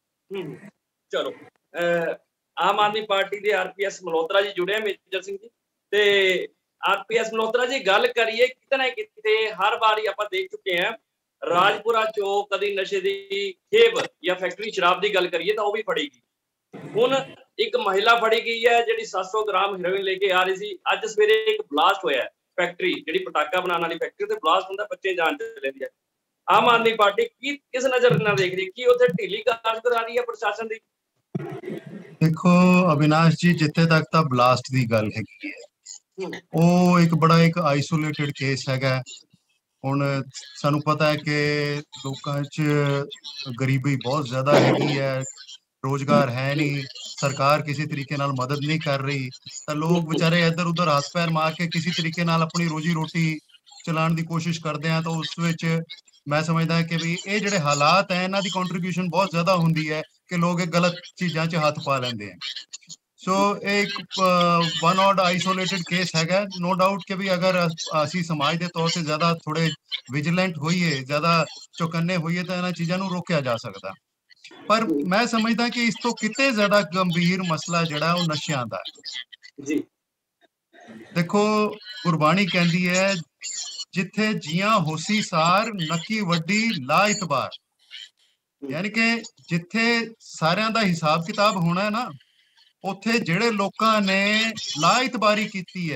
ਚਲੋ ਆਮ ਆਦਮੀ ਪਾਰਟੀ ਦੇ ਆਰਪੀਐਸ ਮਲਹੋਤਰਾ ਜੀ ਜੁੜੇ ਆ, ਮੇਜਰ ਸਿੰਘ ਜੀ। ਤੇ ਆਰਪੀਐਸ ਮਲਹੋਤਰਾ ਜੀ ਗੱਲ ਕਰੀਏ, ਕਿਤੇ ਨਾ ਕਿਤੇ ਹਰ ਵਾਰੀ ਆਪਾਂ ਦੇਖ ਚੁੱਕੇ ਹਾਂ ਰਾਜਪੁਰਾ ਚੋਂ ਕਦੀ ਨਸ਼ੇ ਦੀ ਖੇਬ ਜਾਂ ਫੈਕਟਰੀ ਸ਼ਰਾਬ ਦੀ ਗੱਲ ਕਰੀਏ ਤਾਂ ਉਹ ਵੀ ਫੜੀ ਗਈ। ਹੁਣ ਇੱਕ ਮਹਿਲਾ ਫੜੀ ਗਈ ਹੈ ਜਿਹੜੀ ਸੱਤ ਸੌ ਗ੍ਰਾਮ ਹੈਰੋਇਨ ਲੈ ਕੇ ਆ ਰਹੀ ਸੀ। ਅੱਜ ਸਵੇਰੇ ਇੱਕ ਬਲਾਸਟ ਹੋਇਆ ਫੈਕਟਰੀ, ਜਿਹੜੀ ਪਟਾਕਾ ਬਣਾਉਣ ਵਾਲੀ ਫੈਕਟਰੀ ਤੇ ਬਲਾਸਟ ਹੁੰਦਾ, ਬੱਚੇ ਜਾਨ ਚਲੇ ਜਾਂਦੀ ਹੈ। ਆਮ ਆਦਮੀ ਪਾਰਟੀ ਕੀ ਕਿਸ ਨਜ਼ਰ ਨਾਲ ਦੇਖ ਰਹੀ, ਕੀ ਉੱਥੇ ਢਿੱਲੀ ਕਾਰਜ ਕਰਾ ਰਹੀ ਹੈ ਪ੍ਰਸ਼ਾਸਨ ਦੀ? ਦੇਖੋ ਅਵਿਨਾਸ਼ ਜੀ, ਜਿੱਥੇ ਤੱਕ ਤਾਂ ਬਲਾਸਟ ਦੀ ਗੱਲ ਹੈਗੀ ਹੈ, ਉਹ ਇੱਕ ਬੜਾ ਇੱਕ ਆਈਸੋਲੇਟਿਡ ਕੇਸ ਹੈਗਾ। ਹੁਣ ਸਾਨੂੰ ਪਤਾ ਹੈ ਕਿ ਲੋਕਾਂ 'ਚ ਗਰੀਬੀ ਬਹੁਤ ਜ਼ਿਆਦਾ ਹੈਗੀ ਹੈ, ਰੋਜ਼ਗਾਰ ਹੈ ਨਹੀਂ, ਸਰਕਾਰ ਕਿਸੇ ਤਰੀਕੇ ਨਾਲ ਮਦਦ ਨਹੀਂ ਕਰ ਰਹੀ, ਤਾਂ ਲੋਕ ਵਿਚਾਰੇ ਇੱਧਰ ਉੱਧਰ ਹੱਥ ਪੈਰ ਮਾਰ ਕੇ ਕਿਸੇ ਤਰੀਕੇ ਨਾਲ ਆਪਣੀ ਰੋਜੀ ਰੋਟੀ ਚਲਾਉਣ ਦੀ ਕੋਸ਼ਿਸ਼ ਕਰਦੇ ਆ। ਤਾਂ ਉਸ ਵਿੱਚ ਮੈਂ ਸਮਝਦਾ ਕਿ ਵੀ ਇਹ ਜਿਹੜੇ ਹਾਲਾਤ ਹੈ ਇਹਨਾਂ ਦੀ ਕੰਟਰੀਬਿਊਸ਼ਨ ਬਹੁਤ ਜ਼ਿਆਦਾ ਹੁੰਦੀ ਹੈ ਕਿ ਲੋਕ ਇਹ ਗਲਤ ਚੀਜ਼ਾਂ 'ਚ ਹੱਥ ਪਾ ਲੈਂਦੇ ਆ। ਸੋ ਇਹ ਇੱਕ ਵਨ ਆਡ ਆਈਸੋਲੇਟਿਡ ਕੇਸ ਹੈਗਾ। ਨੋ ਡਾਊਟ ਕਿ ਵੀ ਅਗਰ ਅਸੀਂ ਸਮਾਜ ਦੇ ਤੌਰ ਤੇ ਜ਼ਿਆਦਾ ਥੋੜੇ ਵਿਜੀਲੈਂਟ ਹੋਈਏ, ਜ਼ਿਆਦਾ ਚੌਕੰਨੇ ਹੋਈਏ ਤਾਂ ਇਹਨਾਂ ਚੀਜ਼ਾਂ ਨੂੰ ਰੋਕਿਆ ਜਾ ਸਕਦਾ। ਪਰ ਮੈਂ ਸਮਝਦਾ ਕਿ ਇਸ ਤੋਂ ਕਿਤੇ ਜ਼ਿਆਦਾ ਗੰਭੀਰ ਮਸਲਾ ਜਿਹੜਾ ਉਹ ਨਸ਼ਿਆਂ ਦਾ ਹੈ ਜੀ। ਦੇਖੋ ਗੁਰਬਾਣੀ ਕਹਿੰਦੀ ਹੈ, ਜਿੱਥੇ ਜੀਆਂ ਹੋਸੀ ਸਾਰ ਨੱਕੀ ਵੱਡੀ ਲਾ ਇਤਬਾਰ, ਯਾਨੀ ਕਿ ਜਿੱਥੇ ਸਾਰਿਆਂ ਦਾ ਹਿਸਾਬ ਕਿਤਾਬ ਹੋਣਾ ਹੈ ਨਾ, ਉੱਥੇ ਜਿਹੜੇ ਲੋਕਾਂ ਨੇ ਲਾ ਇਤਬਾਰੀ ਕੀਤੀ ਹੈ,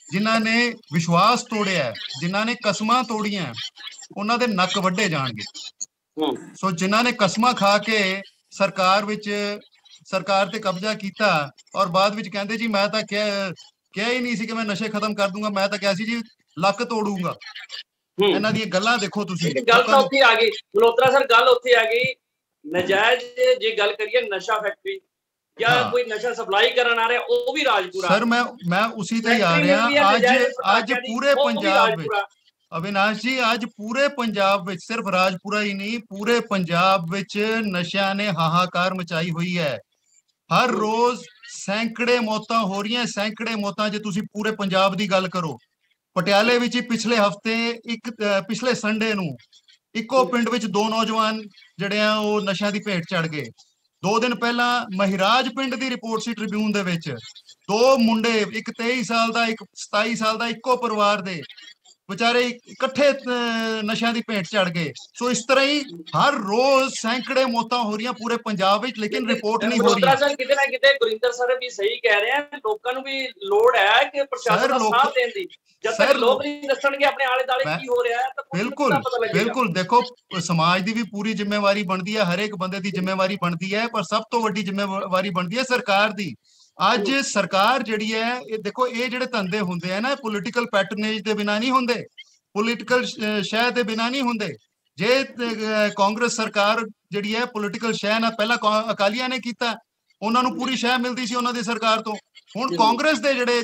ਜਿਨ੍ਹਾਂ ਨੇ ਵਿਸ਼ਵਾਸ ਤੋੜਿਆ, ਜਿਨ੍ਹਾਂ ਨੇ ਕਸਮਾਂ ਤੋੜੀਆਂ, ਉਹਨਾਂ ਦੇ ਨੱਕ ਵੱਢੇ ਜਾਣਗੇ। ਸੋ ਜਿਨ੍ਹਾਂ ਨੇ ਕਸਮਾਂ ਖਾ ਕੇ ਸਰਕਾਰ ਵਿੱਚ ਸਰਕਾਰ ਤੇ ਕਬਜ਼ਾ ਕੀਤਾ ਔਰ ਬਾਅਦ ਵਿੱਚ ਕਹਿੰਦੇ ਜੀ ਮੈਂ ਤਾਂ ਕਿਹਾ ਕਿਹਾ ਹੀ ਨਹੀਂ ਸੀ ਕਿ ਮੈਂ ਨਸ਼ੇ ਖਤਮ ਕਰ ਦੂੰਗਾ, ਮੈਂ ਤਾਂ ਕਿਹਾ ਸੀ ਜੀ ਲੱਕ ਤੋੜੂੰਗਾ। ਇਹਨਾਂ ਦੀਆਂ ਗੱਲਾਂ ਦੇਖੋ ਤੁਸੀਂ। ਗੱਲ ਤਾਂ ਉੱਥੇ ਆ ਗਈ ਮਲਹੋਤਰਾ ਸਰ, ਗੱਲ ਉੱਥੇ ਆ ਗਈ ਨਜਾਇਜ਼ ਜੇ ਗੱਲ ਕਰੀਏ ਨਸ਼ਾ ਫੈਕਟਰੀ ਜਾਂ ਕੋਈ ਨਸ਼ਾ ਸਪਲਾਈ ਕਰਨ ਆ ਰਿਹਾ ਉਹ ਵੀ ਰਾਜਪੁਰਾ। ਸਰ ਮੈਂ ਮੈਂ ਉसी ਤੇ ਆ ਰਿਹਾ। ਅੱਜ ਅੱਜ ਪੂਰੇ ਪੰਜਾਬ ਵਿੱਚ ਅਵਿਨਾਸ਼ ਜੀ, ਅੱਜ ਪੂਰੇ ਪੰਜਾਬ ਵਿੱਚ ਸਿਰਫ ਰਾਜਪੁਰਾ ਹੀ ਨਹੀਂ, ਪੂਰੇ ਪੰਜਾਬ ਵਿੱਚ ਨਸ਼ਿਆਂ ਨੇ ਹਾਹਾਕਾਰ ਮਚਾਈ ਹੋਈ ਹੈ। ਹਰ ਰੋਜ਼ ਸੈਂਕੜੇ ਮੌਤਾਂ ਹੋ ਰਹੀਆਂ, ਸੈਂਕੜੇ ਮੌਤਾਂ। ਜੇ ਤੁਸੀਂ ਪੂਰੇ ਪੰਜਾਬ ਦੀ ਗੱਲ ਕਰੋ, ਪਟਿਆਲੇ ਵਿੱਚ ਪਿਛਲੇ ਹਫਤੇ ਇੱਕ ਪਿਛਲੇ ਸੰਡੇ ਨੂੰ ਇੱਕੋ ਪਿੰਡ ਵਿੱਚ ਦੋ ਨੌਜਵਾਨ ਜਿਹੜੇ ਆ ਉਹ ਨਸ਼ਿਆਂ ਦੀ ਭੇਟ ਚੜ ਗਏ। ਦੋ ਦਿਨ ਪਹਿਲਾਂ ਮਹਿਰਾਜ ਪਿੰਡ ਦੀ ਰਿਪੋਰਟ ਸੀ ਟ੍ਰਿਬਿਊਨ ਦੇ ਵਿੱਚ, ਦੋ ਮੁੰਡੇ, ਇੱਕ ਤੇਈ ਸਾਲ ਦਾ, ਇੱਕ ਸਤਾਈ ਸਾਲ ਦਾ, ਇੱਕੋ ਪਰਿਵਾਰ ਦੇ ਵਿਚਾਰੇ ਇਕੱਠੇ ਨਸ਼ਿਆਂ ਦੀ ਭੇਟ ਚੜ ਗਏ। ਸੋ ਇਸ ਤਰ੍ਹਾਂ ਹੀ ਹਰ ਰੋਜ਼ ਸੈਂਕੜੇ ਮੌਤਾਂ ਹੋ ਰਹੀਆਂ ਪੂਰੇ ਪੰਜਾਬ ਵਿੱਚ, ਲੇਕਿਨ ਰਿਪੋਰਟ ਨਹੀਂ ਹੋ ਰਹੀ। ਸਰ ਕਿਤੇ ਨਾ ਕਿਤੇ ਗੁਰਿੰਦਰ ਸਰ ਵੀ ਸਹੀ ਕਹਿ ਰਹੇ ਆ, ਲੋਕਾਂ ਨੂੰ ਵੀ ਲੋੜ ਹੈ ਕਿ ਪ੍ਰਸ਼ਾਸਨ ਦਾ ਸਾਥ ਦੇਣ ਦੀ। ਜਦ ਤੱਕ ਲੋਕ ਨਹੀਂ ਦੱਸਣਗੇ ਆਪਣੇ ਆਲੇ ਦਾਲੇ ਕੀ ਹੋ ਰਿਹਾ ਹੈ ਤਾਂ ਬਿਲਕੁਲ ਬਿਲਕੁਲ ਦੇਖੋ, ਸਮਾਜ ਦੀ ਵੀ ਪੂਰੀ ਜ਼ਿੰਮੇਵਾਰੀ ਬਣਦੀ ਹੈ, ਹਰੇਕ ਬੰਦੇ ਦੀ ਜ਼ਿੰਮੇਵਾਰੀ ਬਣਦੀ ਹੈ, ਪਰ ਸਭ ਤੋਂ ਵੱਡੀ ਜ਼ਿੰਮੇਵਾਰੀ ਬਣਦੀ ਹੈ ਸਰਕਾਰ ਦੀ। ਅੱਜ ਸਰਕਾਰ ਜਿਹੜੀ ਹੈ, ਇਹ ਦੇਖੋ, ਇਹ ਜਿਹੜੇ ਧੰਦੇ ਹੁੰਦੇ ਆ ਨਾ, ਪੋਲੀਟੀਕਲ ਪੈਟਰਨੇਜ ਦੇ ਬਿਨਾਂ ਨਹੀਂ ਹੁੰਦੇ, ਪੋਲੀਟੀਕਲ ਸ਼ਹਿ ਦੇ ਬਿਨਾਂ ਨਹੀਂ ਹੁੰਦੇ। ਜੇ ਕਾਂਗਰਸ ਸਰਕਾਰ ਜਿਹੜੀ ਹੈ ਪੋਲੀਟੀਕਲ ਸ਼ਹਿ ਨਾਲ, ਪਹਿਲਾਂ ਅਕਾਲੀਆਂ ਨੇ ਕੀਤਾ, ਉਹਨਾਂ ਨੂੰ ਪੂਰੀ ਸ਼ਹਿ ਮਿਲਦੀ ਸੀ ਉਹਨਾਂ ਦੀ ਸਰਕਾਰ ਤੋਂ। ਹੁਣ ਕਾਂਗਰਸ ਦੇ ਜਿਹੜੇ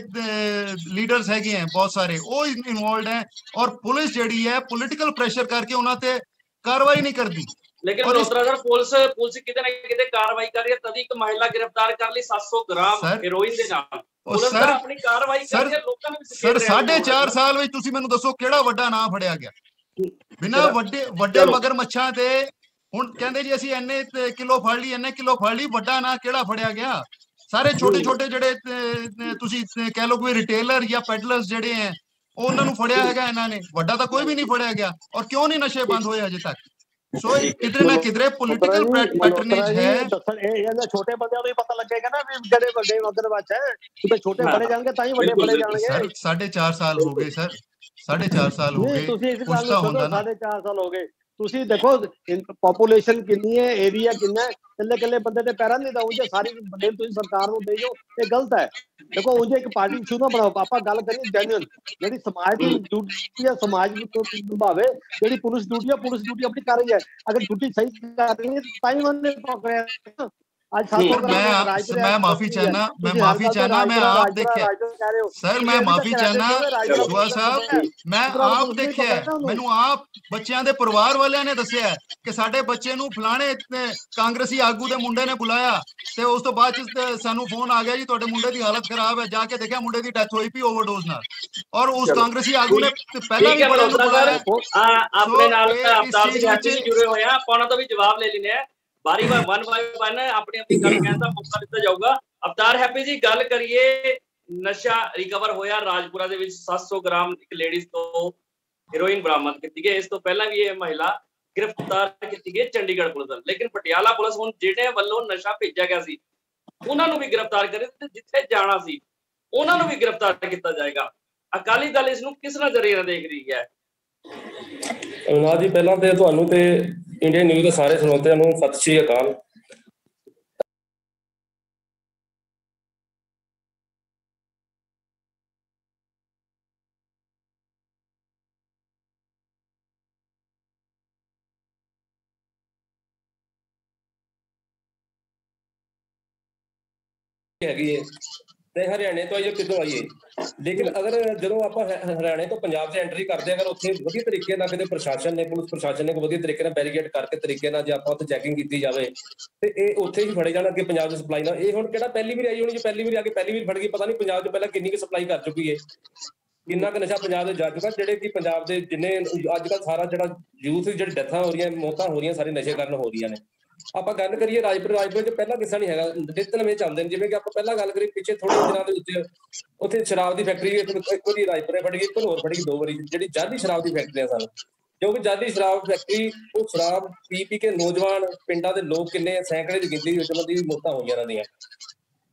ਲੀਡਰਸ ਹੈਗੇ ਆ ਬਹੁਤ ਸਾਰੇ, ਉਹ ਇਨਵੋਲਡ ਹੈ, ਔਰ ਪੁਲਿਸ ਜਿਹੜੀ ਹੈ ਪੋਲੀਟੀਕਲ ਪ੍ਰੈਸ਼ਰ ਕਰਕੇ ਉਹਨਾਂ ਤੇ ਕਾਰਵਾਈ ਨਹੀਂ ਕਰਦੀ। लेकिन मल्होत्रा सर पुलिस पुलिस किते ना किते कार्रवाई कर रही है, तभी एक महिला गिरफ्तार कर ली सात सौ ग्राम हेरोइन ਦੇ ਨਾਲ। ਪੁਲਿਸ ਤਾਂ ਆਪਣੀ ਕਾਰਵਾਈ ਕਰ ਰਹੀ ਹੈ, ਲੋਕਾਂ ਨੂੰ ਸਰ ਸਾਢੇ ਚਾਰ ਸਾਲ ਵਿੱਚ ਤੁਸੀਂ ਮੈਨੂੰ ਦੱਸੋ ਕਿਹੜਾ ਵੱਡਾ ਨਾਂ ਫੜਿਆ ਗਿਆ ਬਿਨਾਂ ਵੱਡੇ ਵੱਡੇ ਮਗਰਮੱਛਾਂ ਤੇ? ਹੁਣ ਕਹਿੰਦੇ ਜੀ ਅਸੀਂ ਇੰਨੇ ਕਿਲੋ ਫੜ ਲਈ, ਇੰਨੇ ਕਿਲੋ ਫੜ ਲਈ, ਵੱਡਾ ਨਾਂ ਕਿਹੜਾ ਫੜਿਆ ਗਿਆ? ਸਾਰੇ ਛੋਟੇ ਛੋਟੇ ਜਿਹੜੇ ਤੁਸੀਂ ਕਹਿ ਲਓ ਕੋਈ ਰਿਟੇਲਰ ਜਾਂ ਪੈਡਲਰਸ ਜਿਹੜੇ ਹੈ, ਉਹਨਾਂ ਨੂੰ ਫੜਿਆ ਹੈਗਾ ਇਹਨਾਂ ਨੇ, ਵੱਡਾ ਤਾਂ ਕੋਈ ਵੀ ਨਹੀਂ ਫੜਿਆ ਗਿਆ। ਔਰ ਕਿਉਂ ਨਹੀਂ ਨਸ਼ੇ ਬੰਦ ਹੋਏ ਅਜੇ ਤੱਕ? ਸੋ ਕਿਧਰੇ ਨਾ ਕਿਧਰੇ ਪੋਲੀਟੀਕਲ ਪੈਟਰਨੇਜ ਹੈ। ਦੱਸਣ ਇਹ ਇਹਨਾਂ ਛੋਟੇ ਬੰਦਿਆਂ ਨੂੰ ਹੀ ਪਤਾ ਲੱਗੇਗਾ ਨਾ ਵੀ ਜਿਹੜੇ ਵੱਡੇ ਮਗਰਮੱਛ ਹੈ, ਕਿ ਛੋਟੇ ਬੜੇ ਜਾਣਗੇ ਤਾਂ ਹੀ ਵੱਡੇ ਬੜੇ ਜਾਣਗੇ। ਸਰ ਸਾਢੇ ਚਾਰ ਸਾਲ ਹੋ ਗਏ, ਸਰ ਸਾਢੇ ਚਾਰ ਸਾਲ ਹੋ ਗਏ। ਤੁਸੀਂ ਇਸ ਗੱਲ ਨੂੰ ਸੁਣੋ, ਸਾਢੇ ਚਾਰ ਸਾਲ ਹੋ ਗਏ। ਤੁਸੀਂ ਦੇਖੋ ਪੋਪੂਲੇਸ਼ਨ ਕਿੰਨੀ ਹੈ, ਏਰੀਆ ਕਿੰਨਾ ਹੈ, ਕੱਲੇ ਕੱਲੇ ਬੰਦੇ ਤੇ ਪੈਰਾਂ ਨਹੀਂ ਦਊਂਗੇ, ਸਾਰੀ ਬੰਦੇ ਤੁਸੀਂ ਸਰਕਾਰ ਨੂੰ ਦੇ ਦਿਓ, ਇਹ ਗਲਤ ਹੈ। ਦੇਖੋ ਉਂਝ ਇੱਕ ਪਾਰਟੀ ਇਸ਼ੂ ਨਾ ਬਣਾਓ, ਆਪਾਂ ਗੱਲ ਕਰੀਏ ਜੈਨੂਅਨ, ਜਿਹੜੀ ਸਮਾਜ ਦੀ ਡਿਊਟੀ ਹੈ ਸਮਾਜ ਨੂੰ ਨਿਭਾਵੇ, ਜਿਹੜੀ ਪੁਲਿਸ ਡਿਊਟੀ ਹੈ ਪੁਲਿਸ ਡਿਊਟੀ ਆਪਣੀ ਕਰ ਰਹੀ ਹੈ। ਅਗਰ ਡਿਊਟੀ ਸਹੀ ਕਰ ਰਹੀ ਹੈ ਤਾਂ ਹੀ ਉਹਨੇ ਪਕੜਿਆ। आज मैं मैं माफी चाहना मैं माफी चाहना मैं आप देखे सर मैं माफी चाहना दुआ साहब मैं आप देखे मैनू आप बच्चों के परिवार वाले ने दसिया कि साडे बच्चे नू फलाने कांग्रेसी आगू दे मुंडे ने बुलाया ते उस तो बाद सानू फोन आ गया जी तुहाडे मुंडे दी हालत खराब है। जाके देखा मुंडे दी डेथ हुई पी ओवरडोज नाल, और उस कांग्रेसी आगू ने पहला भी बड़ा बुलाया। अपने नाल अवतार सिंह हैप्पी जी जुड़े हुए हैं, ਆਪਾਂ ਉਹਨਾਂ ਤੋਂ ਵੀ ਜਵਾਬ ਲੈ ਲੈਣੇ ਆ बारी बार वन बाय वन अपनी अपनी गल कहने का मौका दिता जाऊगा। अवतार हैप्पी जी गल करिए, नशा रिकवर होया राजपुरा दे विच सात सौ ग्राम एक लेडीज तो हेरोइन बरामद की गई। इस तो पहला भी ये महिला गिरफ्तार की गई चंडीगढ़ पुलिस, लेकिन पटियाला पुलिस हुण जिहड़े वल्लों नशा भेजा गया सी उन्हां नूं भी गिरफ्तार करे ते जिथे जाना सी उन्हां नूं भी गिरफ्तार किया जाएगा। अकाली दल इस नूं किस नज़रिए नाल देख रही है? अविनाश जी पहलां ते तुहानूं ते इंडियन न्यूज़ के सारे श्रोतिਆਂ ਨੂੰ ਸਤਿ ਸ਼੍ਰੀ ਅਕਾਲ। ਹੈਗੀ ਹੈ ਤੇ ਹਰਿਆਣੇ ਤੋਂ ਆਈਏ ਕਿੱਥੋਂ ਆਈਏ, ਲੇਕਿਨ ਅਗਰ ਜਦੋਂ ਆਪਾਂ ਹਰਿਆਣੇ ਤੋਂ ਪੰਜਾਬ 'ਚ ਐਂਟਰੀ ਕਰਦੇ ਅਗਰ ਉੱਥੇ ਵਧੀਆ ਤਰੀਕੇ ਨਾਲ ਕਿਤੇ ਪ੍ਰਸ਼ਾਸਨ ਨੇ ਪੁਲਿਸ ਪ੍ਰਸ਼ਾਸਨ ਨੇ ਕੋਈ ਵਧੀਆ ਤਰੀਕੇ ਨਾਲ ਬੈਰੀਕੇਡ ਕਰਕੇ ਤਰੀਕੇ ਨਾਲ ਜੇ ਆਪਾਂ ਉੱਥੇ ਚੈਕਿੰਗ ਕੀਤੀ ਜਾਵੇ ਤੇ ਇਹ ਉੱਥੇ ਹੀ ਫੜੇ ਜਾਣ ਅੱਗੇ ਪੰਜਾਬ ਦੀ ਸਪਲਾਈ ਨਾਲ। ਇਹ ਹੁਣ ਕਿਹੜਾ ਪਹਿਲੀ ਵਾਰ ਆਈ ਹੋਣੀ, ਜੇ ਪਹਿਲੀ ਵਾਰ ਆ ਕੇ ਪਹਿਲੀ ਵਾਰ ਫੜ ਗਈ, ਪਤਾ ਨਹੀਂ ਪੰਜਾਬ 'ਚ ਪਹਿਲਾਂ ਕਿੰਨੀ ਕੁ ਸਪਲਾਈ ਕਰ ਚੁੱਕੀ ਹੈ, ਕਿੰਨਾ ਕੁ ਨਸ਼ਾ ਪੰਜਾਬ ਦੇ ਜਾ ਚੁੱਕਾ। ਜਿਹੜੇ ਕਿ ਪੰਜਾਬ ਦੇ ਜਿੰਨੇ ਅੱਜ ਕੱਲ੍ਹ ਸਾਰਾ ਜਿਹੜਾ ਯੂਥ ਜਿਹੜੀ ਡੈਥਾਂ ਹੋ ਰਹੀਆਂ ਮੌਤਾਂ ਹੋ ਰਹੀਆਂ ਸਾਰੇ ਨਸ਼ੇ ਕਾਰਨ ਹੋ ਰਹੀਆਂ ਨੇ। ਆਪਾਂ ਗੱਲ ਕਰੀਏ ਰਾਜਪੁਰ ਰਾਜਪੁਰ 'ਚ ਪਹਿਲਾਂ ਕਿੱਸਾ ਨਹੀਂ ਹੈਗਾ, ਨਿਤ ਨਵੇਂ ਚੱਲਦੇ ਨੇ। ਜਿਵੇਂ ਕਿ ਆਪਾਂ ਪਹਿਲਾਂ ਗੱਲ ਕਰੀਏ ਪਿੱਛੇ ਥੋੜੇ ਦਿਨਾਂ ਦੇ ਵਿੱਚ ਉੱਥੇ ਸ਼ਰਾਬ ਦੀ ਫੈਕਟਰੀ ਇੱਕ ਵਾਰੀ ਰਾਜਪੁਰੇ ਫੜ ਗਈ, ਇੱਕ ਹੋਰ ਫੜ ਗਈ ਦੋ ਵਾਰੀ, ਜਿਹੜੀ ਜਾਲੀ ਸ਼ਰਾਬ ਦੀ ਫੈਕਟਰੀਆਂ ਸਨ। ਕਿਉਂਕਿ ਜਾਲੀ ਸ਼ਰਾਬ ਫੈਕਟਰੀ ਉਹ ਸ਼ਰਾਬ ਪੀ ਪੀ ਕੇ ਨੌਜਵਾਨ ਪਿੰਡਾਂ ਦੇ ਲੋਕ ਕਿੰਨੇ ਸੈਂਕੜੇ ਦੀ ਗਿਣਤੀ ਵਿੱਚ ਉਹਨਾਂ ਦੀ ਮੌਤਾਂ ਹੋਈਆਂ ਇਹਨਾਂ ਦੀਆਂ।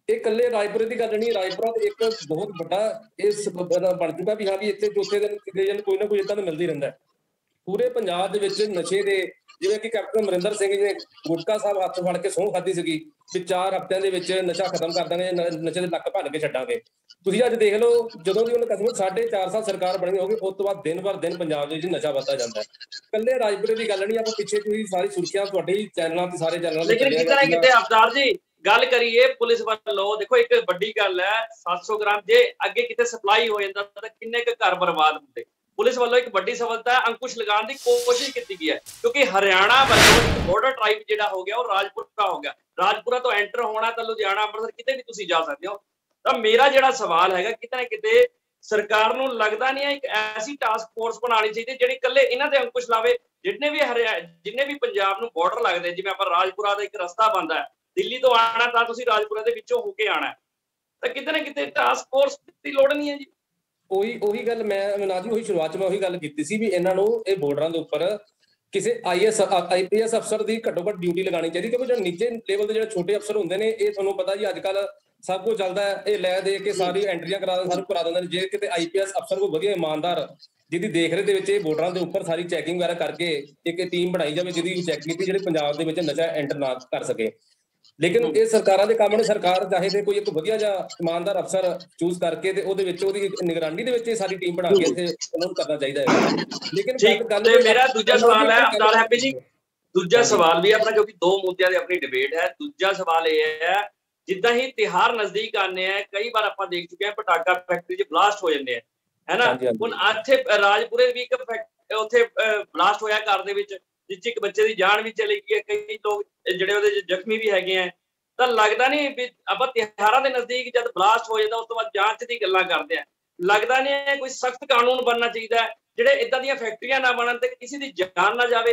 ਇਹ ਇਕੱਲੇ ਰਾਜਪੁਰੇ ਦੀ ਗੱਲ ਨਹੀਂ, ਰਾਜਪੁਰਾ ਤੇ ਇੱਕ ਬਹੁਤ ਵੱਡਾ ਇਸ ਬਣ ਚੁੱਕਾ ਵੀ ਹਾਂ ਵੀ ਇੱਥੇ ਚੌਥੇ ਦਿਨ ਤੀਜੇ ਦਿਨ ਕੋਈ ਨਾ ਕੋਈ ਏਦਾਂ ਦਾ ਮਿਲਦਾ ਹੀ ਰਹਿੰਦਾ। ਪੂਰੇ ਪੰਜਾਬ ਦੇ ਵਿੱਚ ਨਸ਼ੇ ਦੇ, ਜਿਵੇਂ ਕਿ ਕੈਪਟਨ ਅਮਰਿੰਦਰ ਸਿੰਘ ਜੀ ਨੇ ਗੁਟਕਾ ਸਾਹਿਬ ਹੱਥ ਫੜ ਕੇ ਸਹੁੰ ਖਾਧੀ ਸੀਗੀ ਵੀ ਚਾਰ ਹਫ਼ਤਿਆਂ ਦੇ ਵਿੱਚ ਨਸ਼ਾ ਖਤਮ ਕਰ ਦਾਂਗੇ, ਨਸ਼ੇ ਦੇ ਲੱਕ ਭੰਨ ਕੇ ਛੱਡਾਂਗੇ। ਤੁਸੀਂ ਅੱਜ ਦੇਖ ਲਓ, ਜਦੋਂ ਦੀ ਉਹਨੇ ਕਸਮ ਸਾਢੇ ਚਾਰ ਸਾਲ ਸਰਕਾਰ ਬਣੀ ਹੋਗੀ, ਉਸ ਤੋਂ ਬਾਅਦ ਦਿਨ ਭਰ ਦਿਨ ਪੰਜਾਬ ਦੇ ਵਿੱਚ ਨਸ਼ਾ ਵੱਧਦਾ ਜਾਂਦਾ ਹੈ। ਇਕੱਲੇ ਰਾਜਪੁਰੇ ਦੀ ਗੱਲ ਨਹੀਂ, ਆਪਾਂ ਪਿੱਛੇ ਤੁਸੀਂ ਸਾਰੀ ਸੁਰੱਖਿਆ ਤੁਹਾਡੇ ਚੈਨਲਾਂ ਤੇ ਸਾਰੇ ਚੈਨਲਾਂ ਤੇ, ਲੇਕਿਨ ਕਿਤੇ ਨਾ ਕਿਤੇ ਅਵਤਾਰ ਜੀ ਗੱਲ ਕਰੀਏ ਪੁਲਿਸ ਵੱਲੋਂ, ਦੇਖੋ ਇੱਕ ਵੱਡੀ ਗੱਲ ਹੈ ਸੱਤ ਸੌ ਗ੍ਰਾਮ ਜੇ ਅੱਗੇ ਕਿਤੇ ਸਪਲਾਈ ਹੋ ਜਾਂਦਾ ਤਾਂ ਕਿੰਨੇ ਕੁ ਘਰ ਬਰਬਾਦ ਹੁੰਦੇ। ਪੁਲਿਸ ਵੱਲੋਂ ਇੱਕ ਵੱਡੀ ਸਫਲਤਾ ਹੈ, ਅੰਕੁਸ਼ ਲਗਾਉਣ ਦੀ ਕੋਸ਼ਿਸ਼ ਕੀਤੀ ਗਈ ਹੈ, ਕਿਉਂਕਿ ਹਰਿਆਣਾ ਵੱਲੋਂ ਇੱਕ ਬਾਰਡਰ ਟ੍ਰਾਈਬ ਜਿਹੜਾ ਹੋ ਗਿਆ ਉਹ ਰਾਜਪੁਰਾ ਹੋ ਗਿਆ। ਰਾਜਪੁਰਾ ਤੋਂ ਐਂਟਰ ਹੋਣਾ ਤਾਂ ਲੁਧਿਆਣਾ, ਅੰਮ੍ਰਿਤਸਰ ਕਿਤੇ ਵੀ ਤੁਸੀਂ ਜਾ ਸਕਦੇ ਹੋ। ਤਾਂ ਮੇਰਾ ਜਿਹੜਾ ਸਵਾਲ ਹੈਗਾ, ਕਿਤੇ ਨਾ ਕਿਤੇ ਸਰਕਾਰ ਨੂੰ ਲੱਗਦਾ ਨਹੀਂ ਹੈ ਇੱਕ ਐਸੀ ਟਾਸਕ ਫੋਰਸ ਬਣਾਉਣੀ ਚਾਹੀਦੀ ਜਿਹੜੀ ਇਕੱਲੇ ਇਹਨਾਂ ਤੇ ਅੰਕੁਸ਼ ਲਾਵੇ। ਜਿੰਨੇ ਵੀ ਹਰਿਆਣਾ, ਜਿੰਨੇ ਵੀ ਪੰਜਾਬ ਨੂੰ ਬਾਰਡਰ ਲੱਗਦੇ, ਜਿਵੇਂ ਆਪਾਂ ਰਾਜਪੁਰਾ ਦਾ ਇੱਕ ਰਸਤਾ ਬਣਦਾ ਹੈ, ਦਿੱਲੀ ਤੋਂ ਆਣਾ ਤਾਂ ਤੁਸੀਂ ਰਾਜਪੁਰਾ ਦੇ ਵਿੱਚੋਂ ਹੋ ਕੇ ਆਣਾ, ਤਾਂ ਕਿਤੇ ਨਾ ਕਿਤੇ ਟਾਸਕ ਫੋਰਸ ਦੀ ਲੋੜ ਨਹੀਂ ਹੈ ਜੀ। ਉਹੀ ਉਹੀ ਗੱਲ ਮੈਂ ਮਨਾਜ ਉਹੀ ਸ਼ੁਰੂਆਤ 'ਚ ਮੈਂ ਉਹੀ ਗੱਲ ਕੀਤੀ ਸੀ ਵੀ ਇਹਨਾਂ ਨੂੰ ਇਹ ਬਾਰਡਰਾਂ ਦੇ ਉੱਪਰ ਕਿਸੇ I S I P S ਅਫਸਰ ਦੀ ਘੱਟੋ ਘੱਟ ਡਿਊਟੀ ਲਗਾਉਣੀ ਚਾਹੀਦੀ, ਕਿਉਂਕਿ ਜਿਹੜੇ ਨੀਚੇ ਲੈਵਲ ਦੇ ਜਿਹੜੇ ਛੋਟੇ ਅਫਸਰ ਹੁੰਦੇ ਨੇ, ਇਹ ਤੁਹਾਨੂੰ ਪਤਾ ਜੀ ਅੱਜ ਕੱਲ ਸਭ ਕੁਝ ਚੱਲਦਾ ਹੈ, ਇਹ ਲੈ ਦੇ ਕੇ ਸਾਰੀ ਐਂਟਰੀਆਂ ਕਰਾ ਦਿੰਦੇ, ਸਾਰੇ ਕਰਾ ਦਿੰਦੇ ਨੇ। ਜੇ ਕਿਤੇ ਆਈ ਪੀ ਐਸ ਅਫਸਰ ਕੋਈ ਵਧੀਆ ਇਮਾਨਦਾਰ ਜਿਹਦੀ ਦੇਖ ਰੇਖ ਦੇ ਵਿੱਚ ਇਹ ਬਾਰਡਰਾਂ ਦੇ ਉੱਪਰ ਸਾਰੀ ਚੈਕਿੰਗ ਵਗੈਰਾ ਕਰਕੇ ਇੱਕ ਟੀਮ ਬਣਾਈ ਜਾਵੇ ਜਿਹਦੀ ਚੈੱਕ ਕੀਤੀ, ਜਿਹੜੇ ਪੰਜਾਬ ਦੇ ਵਿੱਚ ਨਸ਼ਾ ਐਂਟਰ ਨਾ ਕਰ ਸਕੇ। ਲੇਕਿਨ ਇਹ ਸਰਕਾਰਾਂ ਦੇ ਕੰਮ ਨੇ, ਸਰਕਾਰ ਚਾਹੇ ਤੇ ਕੋਈ ਇੱਕ ਵਧੀਆ ਜਿਹਾ ਇਮਾਨਦਾਰ ਅਫਸਰ ਚੂਜ਼ ਕਰਕੇ ਤੇ ਉਹਦੇ ਵਿੱਚ ਉਹਦੀ ਨਿਗਰਾਨੀ ਦੇ ਵਿੱਚ ਇਹ ਸਾਰੀ ਟੀਮ ਬਣਾ ਕੇ ਇੱਥੇ ਉਹਨਾਂ ਨੂੰ ਕਰਨਾ ਚਾਹੀਦਾ ਹੈ। ਲੇਕਿਨ ਗੱਲ ਮੇਰਾ ਦੂਜਾ ਸਵਾਲ ਹੈ ਅਵਤਾਰ ਹੈਪੀ ਜੀ, ਦੂਜਾ ਸਵਾਲ ਵੀ ਆਪਣਾ, ਕਿਉਂਕਿ ਦੋ ਮੁੱਦਿਆਂ ਦੀ ਆਪਣੀ ਡਿਬੇਟ ਹੈ। ਦੂਜਾ ਸਵਾਲ ਇਹ ਹੈ, ਜਿੱਦਾਂ ਹੀ ਤਿਉਹਾਰ ਨਜ਼ਦੀਕ ਆਉਂਦੇ ਆ, ਕਈ ਵਾਰ ਆਪਾਂ ਦੇਖ ਚੁੱਕੇ ਹਾਂ ਪਟਾਕਾ ਫੈਕਟਰੀ 'ਚ ਬਲਾਸਟ ਹੋ ਜਾਂਦੇ ਆ, ਹੈ ਨਾ। ਹੁਣ ਇੱਥੇ ਰਾਜਪੁਰੇ ਵੀ ਇੱਕ ਉੱਥੇ ਬਲਾਸਟ ਹੋਇਆ ਘਰ ਦੇ ਵਿੱਚ, ਜਿਸ 'ਚ ਇੱਕ ਬੱਚੇ ਦੀ ਜਾਨ ਵੀ ਚਲੀ ਗਈ ਹੈ, ਕਈ ਲੋਕ ਜਿਹੜੇ ਉਹਦੇ ਜ਼ਖਮੀ ਵੀ ਹੈਗੇ ਆ। ਤਾਂ ਲੱਗਦਾ ਨਹੀਂ ਵੀ ਆਪਾਂ ਤਿਉਹਾਰਾਂ ਦੇ ਨਜ਼ਦੀਕ ਜਦ ਬਲਾਸਟ ਹੋ ਜਾਂਦਾ ਉਸ ਤੋਂ ਬਾਅਦ ਜਾਂਚ ਦੀ ਗੱਲਾਂ ਕਰਦੇ ਆ, ਲੱਗਦਾ ਨਹੀਂ ਹੈ ਕੋਈ ਸਖਤ ਕਾਨੂੰਨ ਬਣਨਾ ਚਾਹੀਦਾ ਹੈ ਜਿਹੜੇ ਇਦਾਂ ਦੀਆਂ ਫੈਕਟਰੀਆਂ ਨਾ ਬਣਨ ਤੇ ਕਿਸੇ ਦੀ ਜਾਨ ਨਾ ਜਾਵੇ।